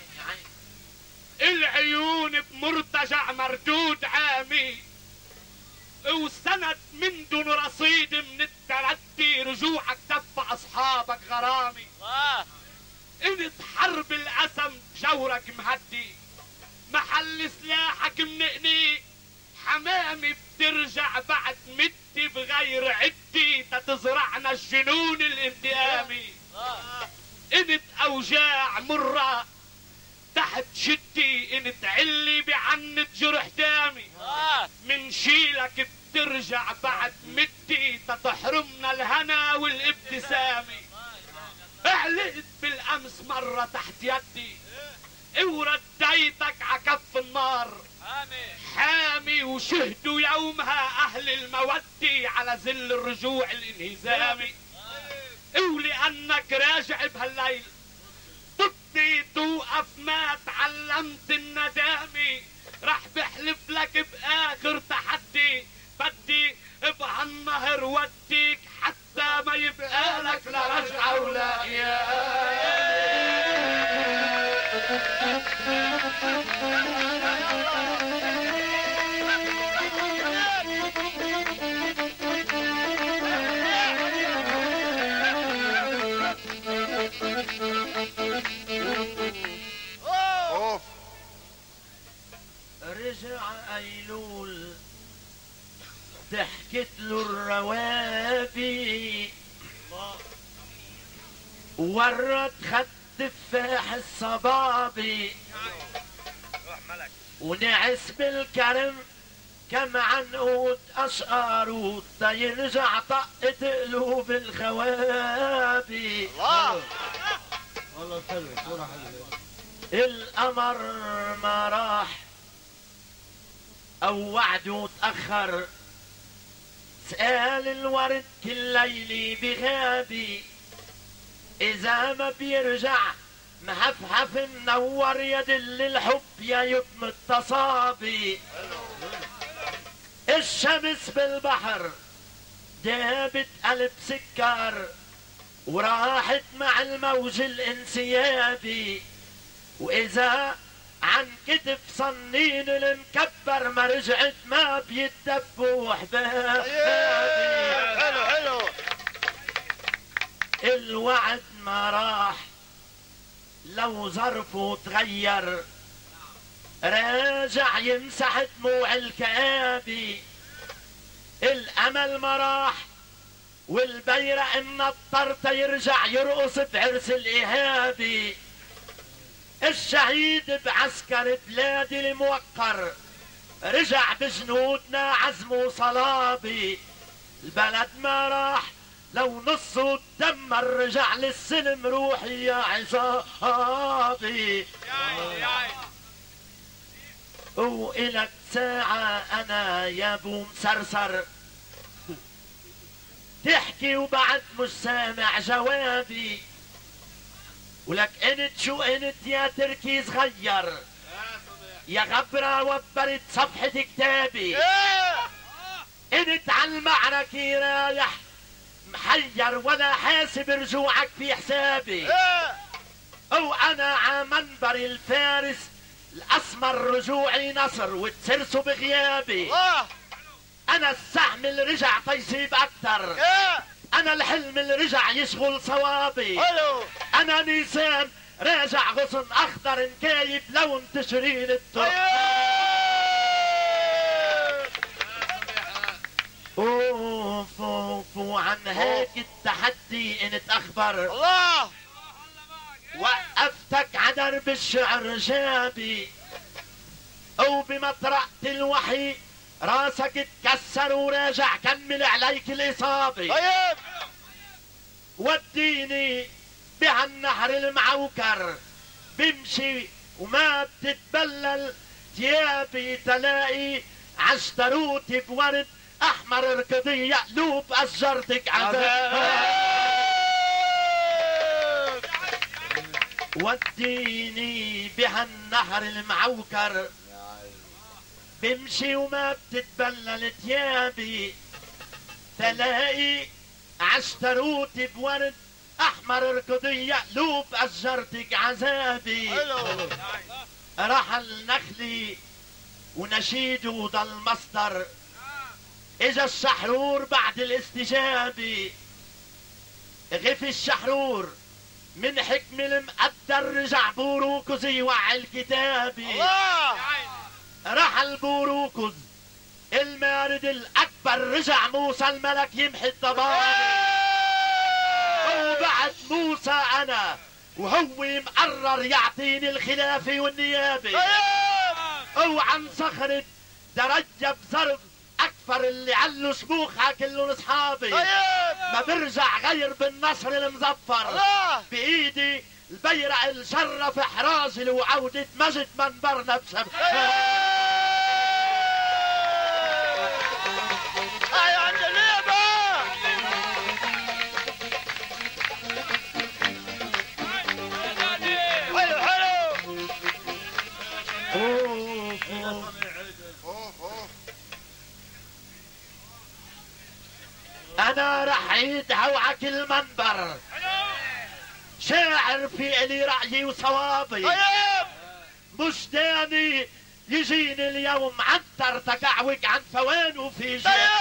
العيون بمرتجع مردود عامي، وسند من دون رصيد من التردي، رجوعك دفع اصحابك غرامي. انت حرب القسم بجورك مهدي، محل سلاحك منقني، حمامي بترجع بعد مدي بغير عدي تتزرعنا الجنون الانتقامي. انت اوجاع مرة تحت شدي، انت علي بعند جرح دامي، من شيلك بترجع بعد مدي تتحرمنا الهنا والابتسامي. علقت بالامس مرة تحت يدي، ورديتك عكف النار حامي، وشهدوا يومها اهل المودي على ذل الرجوع الانهزامي. ولانك راجع بهالليل ضدي توقف ما تعلمت الندامة، رح بحلف لك باخر تحدي بدي بهالنهر وديك حتى ما يبقى لك لا رجعة ولا ايام. رجع ايلول ضحكت له الروابي، ورد خد تفاح الصبابي، ونعس بالكرم كم عنقود اشقارود تيرجع طقت قلوب الخوابي. والله حلو، صورة حلوة. القمر ما راح او وعده تأخر، سأل الورد كل ليلي بغابي، اذا ما بيرجع محفحف منور يدل الحب يا يتم التصابي. الشمس بالبحر دابت قلب سكر، وراحت مع الموج الانسيابي، واذا عن كتف صنين المكبر ما رجعت ما بيتدفوا احبابي. حلو حلو. الوعد ما راح لو ظرفه تغير، راجع يمسح دموع الكآبي. الامل ما راح والبيرق منطر تيرجع يرقص بعرس الايهابي. الشهيد بعسكر بلادي الموقر رجع بجنودنا عزم وصلابي. البلد ما راح لو نصه تدمر، رجع للسلم روحي يا عصابي. وإلك ساعة أنا يا ابو مسرسر تحكي وبعد مش سامع جوابي، ولك انت شو انت يا تركي صغير يا غبرة وبرت صفحة كتابي. انت عالمعركة رايح محير ولا حاسب رجوعك في حسابي. وانا عمنبر الفارس الاسمر رجوعي نصر وتسرسوا بغيابي. انا السهم اللي رجع تيصيب اكتر، انا الحلم اللي رجع يشغل صوابي. انا نيسان راجع غصن اخضر نكايب لون تشرين اوف اوف. وعن هيك التحدي انت اخبر الله وقفتك عدرب الشعر جابي، او بمطرقة الوحي راسك اتكسر وراجع كمل عليك الإصابة. طيب وديني بهالنهر المعوكر بمشي وما بتتبلل ثيابي تلاقي عشتروت بورد احمر ركضي قلوب اجرتك عذاب. وديني بهالنهر المعوكر بمشي وما بتتبلل ثيابي تلاقي عشتروت بورد احمر ركضي قلوب اجرتك عذابي. رحل نخلي ونشيده وضل مصدر اجا الشحرور بعد الاستجابة. غف الشحرور من حكم المقدر رجع بوروكوز يوعي الكتابي. رحل بوروكوز المارد الاكبر رجع موسى الملك يمحي الضباب. وبعد موسى انا وهو مقرر يعطيني الخلافة والنيابة. وعن صخرة درجة بظرف اكثر اللي علوا شموخها كلهم اصحابي. ما برجع غير بالنصر المظفر بايدي البيرق الشرف حرازل وعودة مجد منبرنا بسبب. انا رح عيد هوعك المنبر شاعر في الي رأيي وصوابي. مش داني يجيني اليوم عنتر تكعوك عن فوانه في جيب.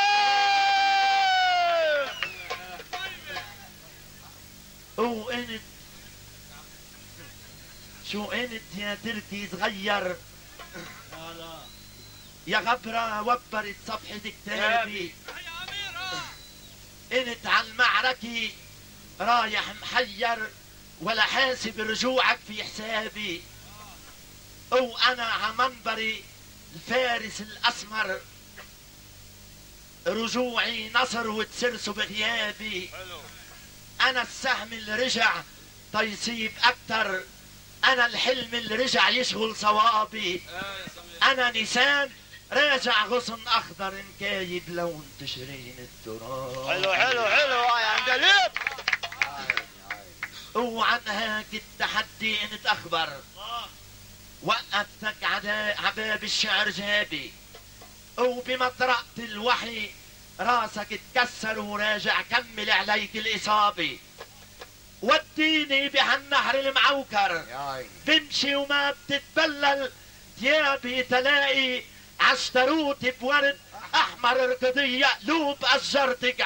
وانت شو انت يا تركي صغير يا غبرة وبرت صفحة كتابي. انت على المعركة رايح محير ولا حاسب رجوعك في حسابي. وانا على منبري الفارس الاسمر رجوعي نصر وتسرسوا بغيابي. انا السهم اللي رجع تيصيب اكتر، انا الحلم اللي رجع يشغل صوابي. انا نيسان راجع غصن اخضر مكايب لون تشرين التراب. حلو حلو حلو يا عندليب. وعن هاك التحدي انت اخبر وقفتك عباب الشعر جابي. وبمطرقة الوحي راسك اتكسر وراجع كمل عليك الاصابة. وديني بهالنهر المعوكر بمشي وما بتتبلل ثيابي تلاقي عشتروت بورد احمر ركضي قلوب اجرتك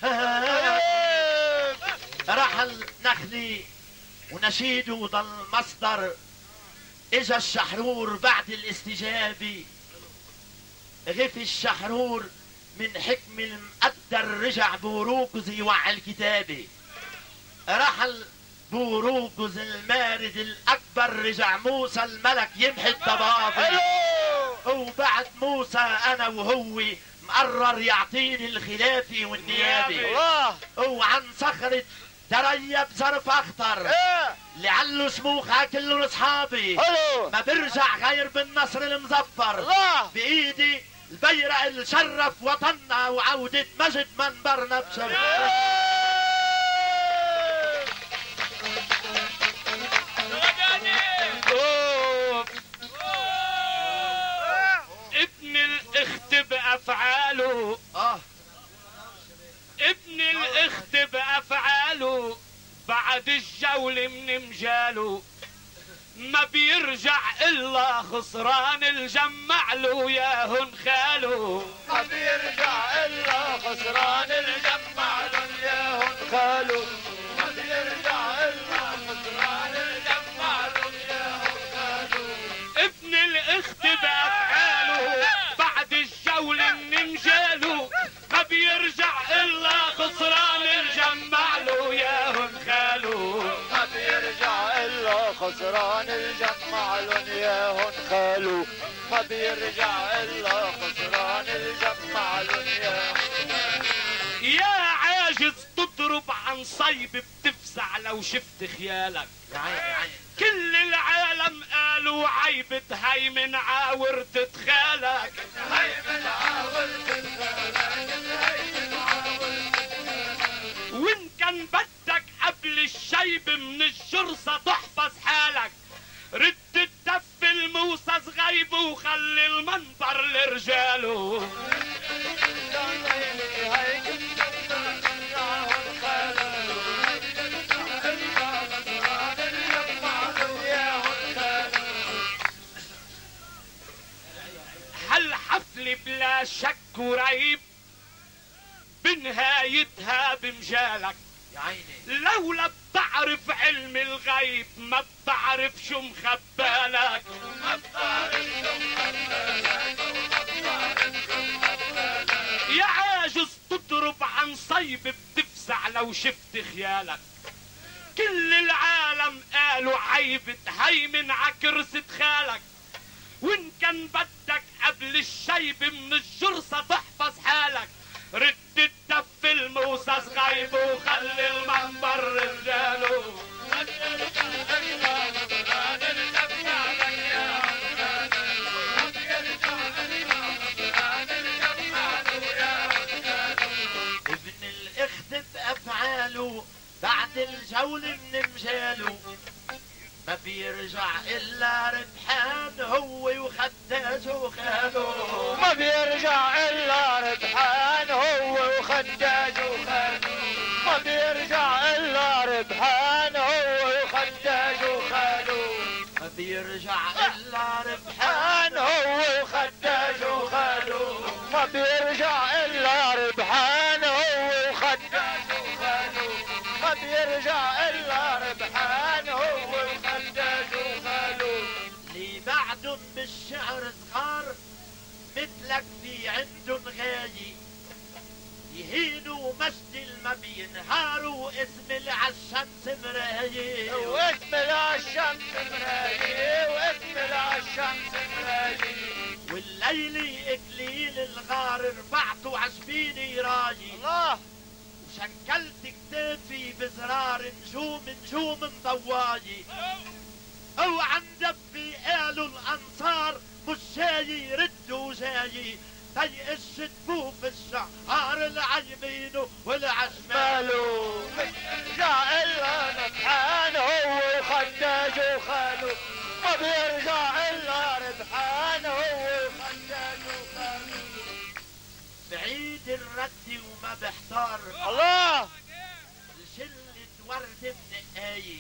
رحل نخلي ونشيده وضل مصدر اجا الشحرور بعد الاستجابة. غف الشحرور من حكم المقدر رجع بوروكوز يوعي الكتابة. رحل بوروكوز المارد الاكبر رجع موسى الملك يمحي الضباب. وبعد موسى انا وهو مقرر يعطيني الخلافة والنيابة. وعن صخرة دريب ظرف اخطر لعلو شموخها كلهم اصحابي. ما برجع غير بالنصر المظفر بايدي البيرق اللي شرف وطننا وعودة مجد منبرنا بشرف. ابن الاخت بافعاله ابن الاخت بافعاله بعد الجول من مجاله ما بيرجع الا خسران الجمع له ياهن خاله. ما بيرجع الا خسران الجمع له ياهن خاله. ما بيرجع الا خسران الجمع له ياهن خاله. ابن الاخت بافعاله بعد الجول من مجاله ما بيرجع الا خسران الجمع له ياهن خاله. ما بيرجع الا خسران الجمع له ياهن خاله. ما بيرجع إلا خسران الجمع دنيا. يا عاجز تضرب عن صيب بتفزع لو شفت خيالك. كل العالم قالوا عيبة هيمن عاورة خالك. هيمن عاورة خالك. وإن كان بدك قبل الشيب من الشرصة تحفظ حالك، رد الدف الموسى غيب وخلي المنبر لرجاله. هالحفل بلا شك وريب بنهايتها بمجالك. يا عيني لولا بتعرف علم الغيب ما بتعرف شو مخبالك. ما بتعرف شو مخبالك. يا عاجز تضرب عن صيب بتفزع لو شفت خيالك. كل العالم قالوا عيبة هيمن عكرسة خالك. وإن كان بدك قبل الشيب من الجرصة تحفظ حالك، رد الدف الموسى غيب وخلي المنبر رجاله. ابن الاخت بأفعاله بعد الجول من مجاله، ما بيرجع إلا ربحان هو وخداج وخاله. ما بيرجع إلا ربحان هو وخداج وخاله. ما بيرجع إلا ربحان هو وخداج وخاله. ما بيرجع إلا ربحان هو وخداج وخاله. ما بيرجع إلا ربحان هو وخداج وخاله. ما بيرجع إلا ربحان هو وخداج وخاله. اللي بعدن بالشعر صغار مثلك في عندن غاية، يهينوا مجد ما بينهاروا اسم العالشمس مراية. واسم العالشمس مراية. واسم العالشمس مراية. والليل اكليل الغار رفعته عجبيني رايي. الله وشكلت كتافي بزرار نجوم نجوم مضواية. او عن دبي قالوا الانصار مش جاي يردوا جاي، تيقش تفوف الشعار العيمين والعشمال. بيرجع الا ربحان هو وخداج وخاله. ما بيرجع الا ربحان هو وخداج وخاله. بعيد الرد وما بحتار الله شلة ورد منقاية،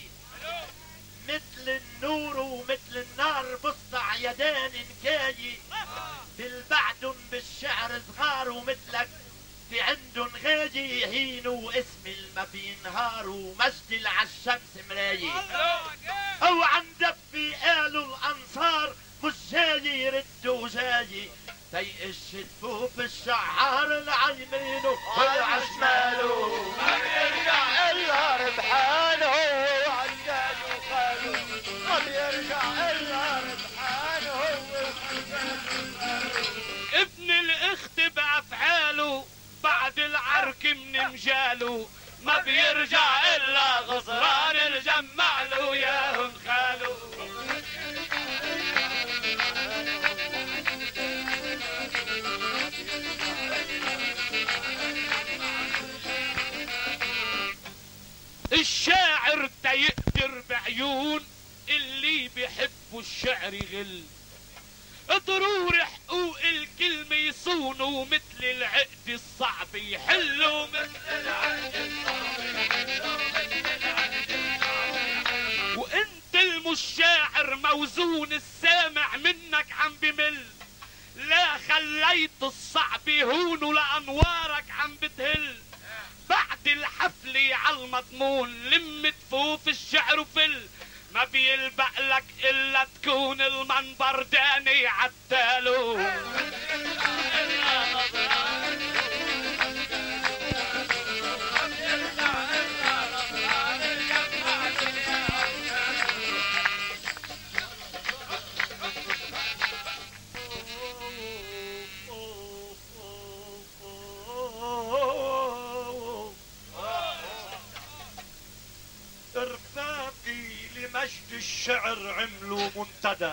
مثل النور ومثل النار بسطع يدان نكاية. بالبعدن بالشعر صغار ومثلك في عندن غاية، يهينوا اسم ما بينهاروا مجد العالشمس مراية. او عن دبي قالوا الانصار مش جاي يردوا جاي، تيقش تفوف الشعار العيمين والعشمال. ما بيرجع الا ربحان هو وعداد وخاله. ما بيرجع الا ربحان هو وعداد وخاله. ابن الاخت بافعاله بعد العرك من مجاله، ما بيرجع الا غزران الجمع له ياهم خاله. الشاعر تيقدر بعيون اللي بيحبوا الشعر يغل، ضروري حقوق الكلمة يصونوا مثل العقد الصعب يحلوا. وانت المشاعر موزون السامع منك عم بمل، لا خليت الصعب يهون لانوارك عم بتهل. بعد الحفلة عالمضمون لم تفوف الشعر وفل، ما بيلبق لك الا تكون المنبر داني عتالو. الشعر عملوا منتدى،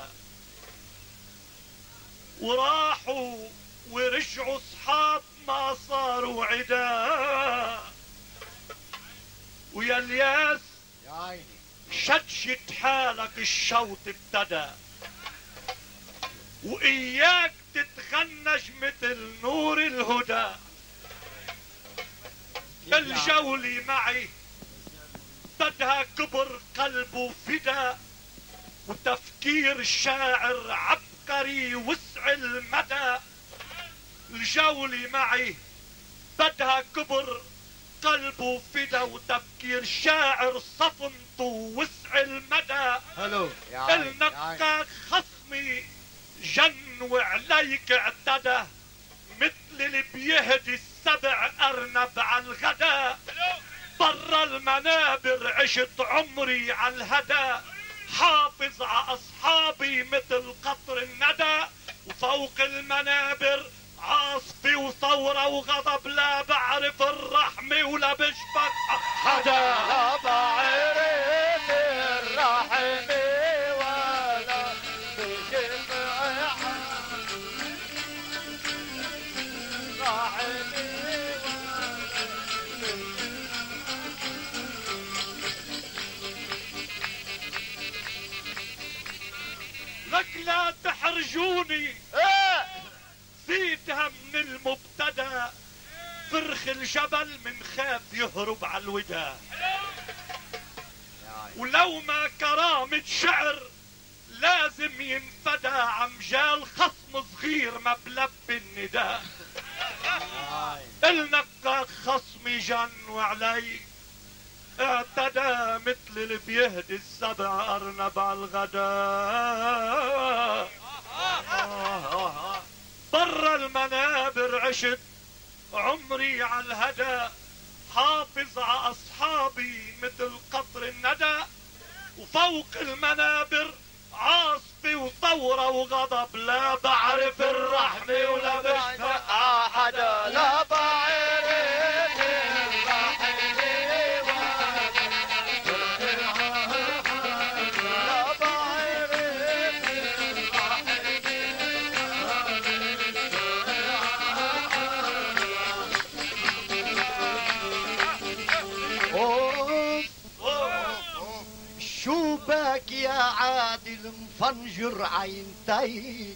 وراحوا ورجعوا صحاب ما صاروا عدا. ويا الياس يا عيني شدشت حالك الشوط ابتدى، وإياك تتغنج مثل نور الهدى. الجولة معي بدها كبر قلبه فدا، وتفكير الشاعر عبقري وسع المدى. الجولة معي بدها كبر قلبه فدا، وتفكير شاعر صفنته وسع المدى. النقاق خصمي جن وعليك اعتدى، مثل اللي بيهدي السبع ارنب على الغدا. برا المنابر عشت عمري على الهدى، حافظ على اصحابي مثل قطر الندى. وفوق المنابر عاصفة وثورة وغضب، لا بعرف الرحمة ولا بشفق حدا. لا بعرف الرحمة ولا بشفق لك لا تحرجوني زيدها من المبتدى. فرخ الجبل من خاف يهرب على الودا، ولو ما كرامة شعر لازم ينفدى. عمجال خصم صغير ما بلبي النداء. النقاق خصمي جن وعلي اعتدى، مثل اللي بيهدي السبع ارنب على الغدا. برا المنابر عشت عمري على الهدى، حافظ على اصحابي مثل قطر الندى. وفوق المنابر عاصفة وثورة وغضب، لا بعرف الرحمة ولا بشفق حدا. لا بعرف شوبك يا عادل مفنجر عينتيك،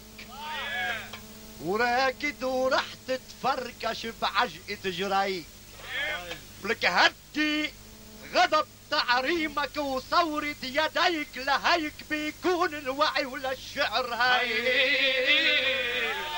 وراكد ورح تتفركش بعجقة جريك. لك هدي غضب تعريمك وثورة يديك، لهيك بيكون الوعي ولا الشعر هيك.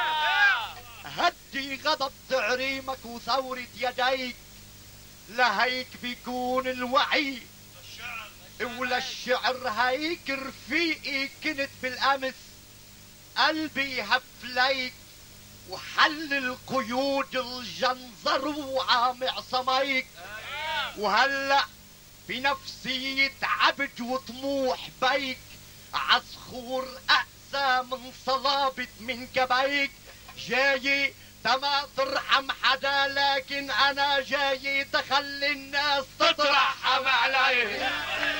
هدي غضب تعريمك وثورة يديك، لهيك بيكون الوعي ولا الشعر هيك. رفيقي كنت بالامس قلبي هفليك، وحل القيود الجنزر وعامعصميك. وهلأ بنفسية عبد وطموح بيك، عصخور أقسى من صلابة من كبيك. جاي تما ترحم حدا، لكن أنا جاي تخلي الناس تترحم علي.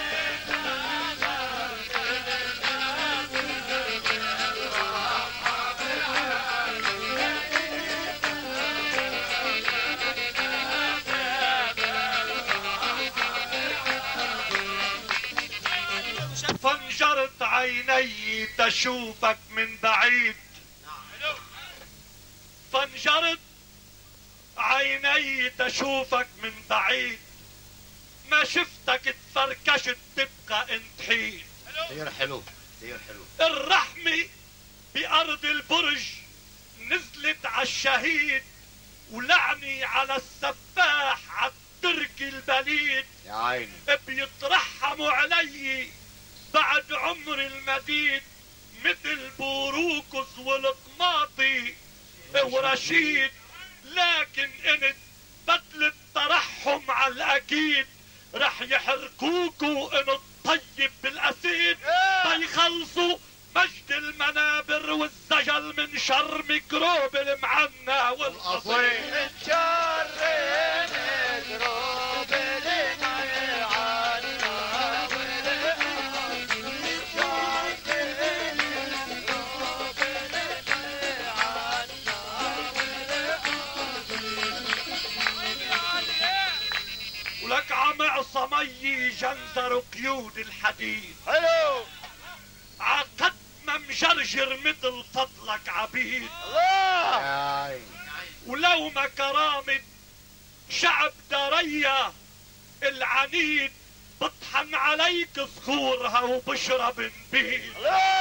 فانجرت عيني تشوفك من بعيد، فانجرت عيني تشوفك من بعيد. ما شفتك تفركشت تبقى انت حيد. كثير حلو كثير حلو. الرحمة بأرض البرج نزلت عالشهيد، ولعني على السفاح عالترك البليد. يا عيني بيترحموا علي بعد عمر المديد، مثل بوروكس والقماطي ورشيد. لكن انت بدل الترحم على الاكيد، رح يحركوكوا انت طيب بالاسيد. بيخلصوا مجد المنابر والزجل من شر ميكروب المعنى والاصيل. شر ميكروب المعنى صمي جنزر قيود الحديد. حلو. عقد ما مجرجر مثل فضلك عبيد. الله. ولو ما كرامة شعب دريا العنيد بطحن عليك صخورها وبشرب نبيد.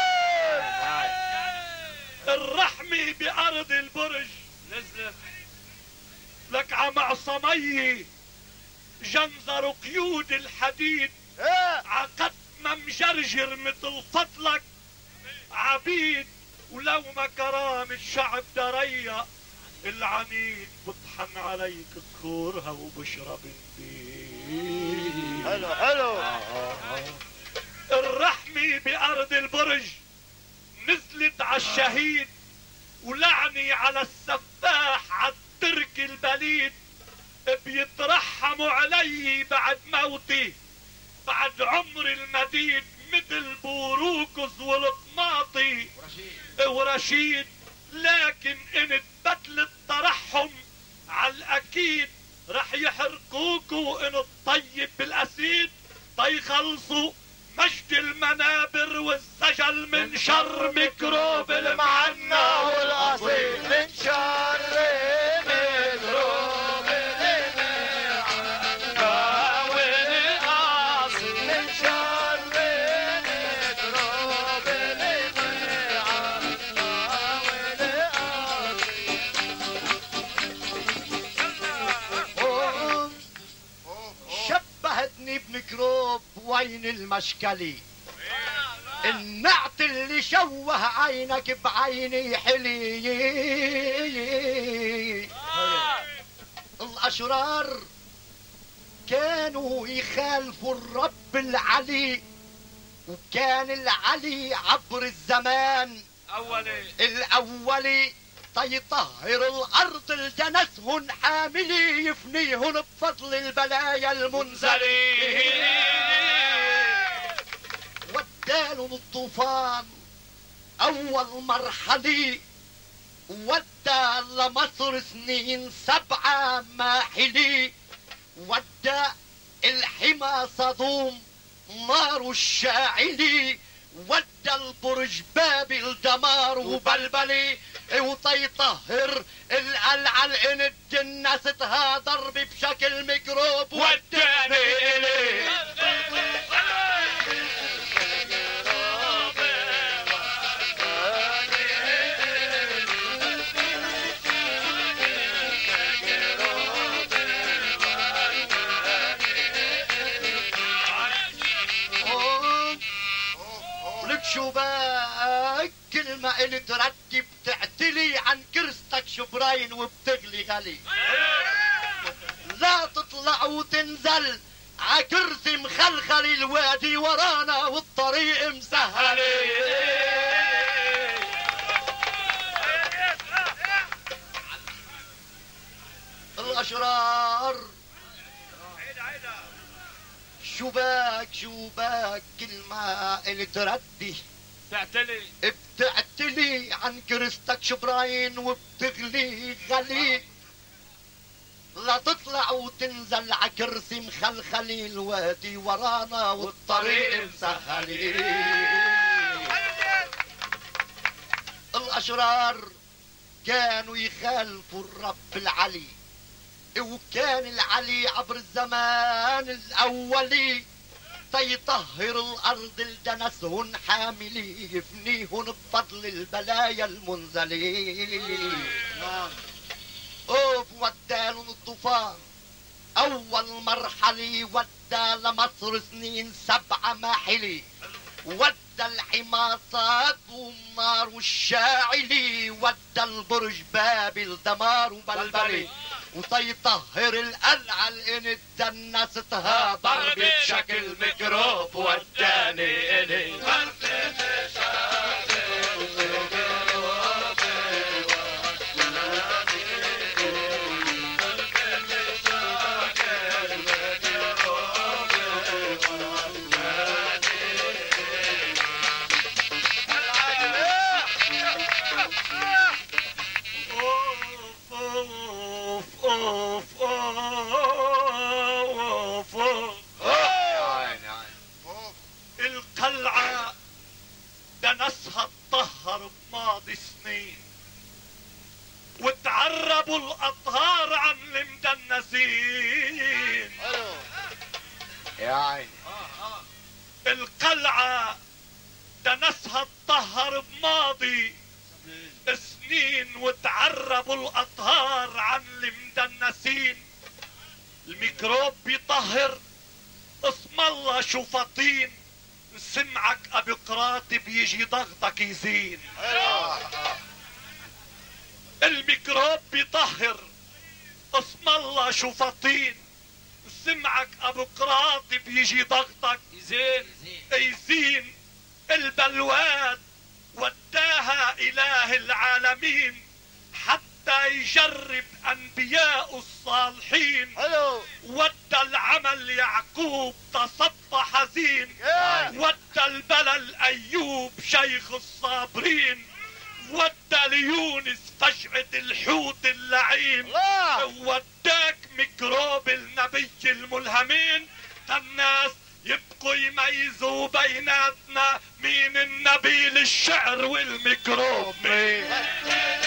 الرحمة بأرض البرج نزلت لك عمعصمي جنزر قيود الحديد. عقد ما مجرجر مثل فضلك عبيد. ولو ما كرامة شعب دريا العنيد بطحن عليك صخورها وبشرب نبيد. حلو حلو. الرحمة بأرض البرج نزلت عالشهيد ولعني على السفاح عالترك البليد. بيترحموا علي بعد موتي بعد عمري المديد مثل بوروكس والطماطي ورشيد. لكن ان تبدل الترحم عالاكيد رح يحرقوكوا ان الطيب بالاسيد. تيخلصوا مجد المنابر والزجل من شر ميكروب المعنى والاصيل. من شر ميكروب المعنى والاصيل. من شر ميكروب المعنى والاصيل. شبهتني بميكروب وين المشكلي. النعت اللي شوه عينك بعيني حلي. الاشرار كانوا يخالفوا الرب العلي وكان العلي عبر الزمان الاولي تيطهر الارض الجنسهن حاملي يفنيهن بفضل البلايا المنزلي. ودالهم الطوفان اول مرحلة ودى لمصر سنين 7 ماحلي. ودى الحمى صدوم نار الشاعلي. ودى البرج بابل دمار وبلبلي. وتيطهر القلعة لان الجنستها ضرب بشكل ميكروب وداني الي. شباك كلمة اللي ترتب تعتلي عن كرستك شبراين وبتغلي غلي. لا تطلع وتنزل عكرسي مخلخلي. الوادي ورانا والطريق مسهلي. الاشرار شباك كلمة اللي تردي بتعتلي عن كرستك شبراين وبتغلي غلي. لا تطلع وتنزل عكرسي مخلخلي. الوادي ورانا والطريق مسهلي. الاشرار كانوا يخالفوا الرب العلي وكان العلي عبر الزمان الاولي تيطهر الارض الجنسهن حاملي يفنيهن بفضل البلايا المنزلي. ودالن الطوفان اول مرحلة. ودى لمصر سنين 7 ماحلي. ودى الحماصات والنار والشاعلي. ودى البرج بابل دمار وبلبلي. وتيطهر القلعة لان اتدنستها ضرب بشكل ميكروب وداني الي. وتعربوا الاطهار عن المدنسين. يا عيني. القلعة دنسها اتطهر بماضي سنين، وتعربوا الاطهار عن المدنسين. الميكروب بيطهر، اسم الله شو فطين، سمعك ابي قراط بيجي ضغطك يزين. الميكروب بيطهر، اسم الله شو فطين، سمعك ابو قراط بيجي ضغطك يزين. البلوات وداها اله العالمين حتى يجرب انبياء الصالحين. ودى العمل يعقوب تصفى حزين، ودى البلل ايوب شيخ الصابرين، ودى ليونس فجعة الحوت اللعين. وداك ميكروب النبي الملهمين، الناس يبقوا يميزوا بيناتنا مين النبي للشعر والميكروب مين.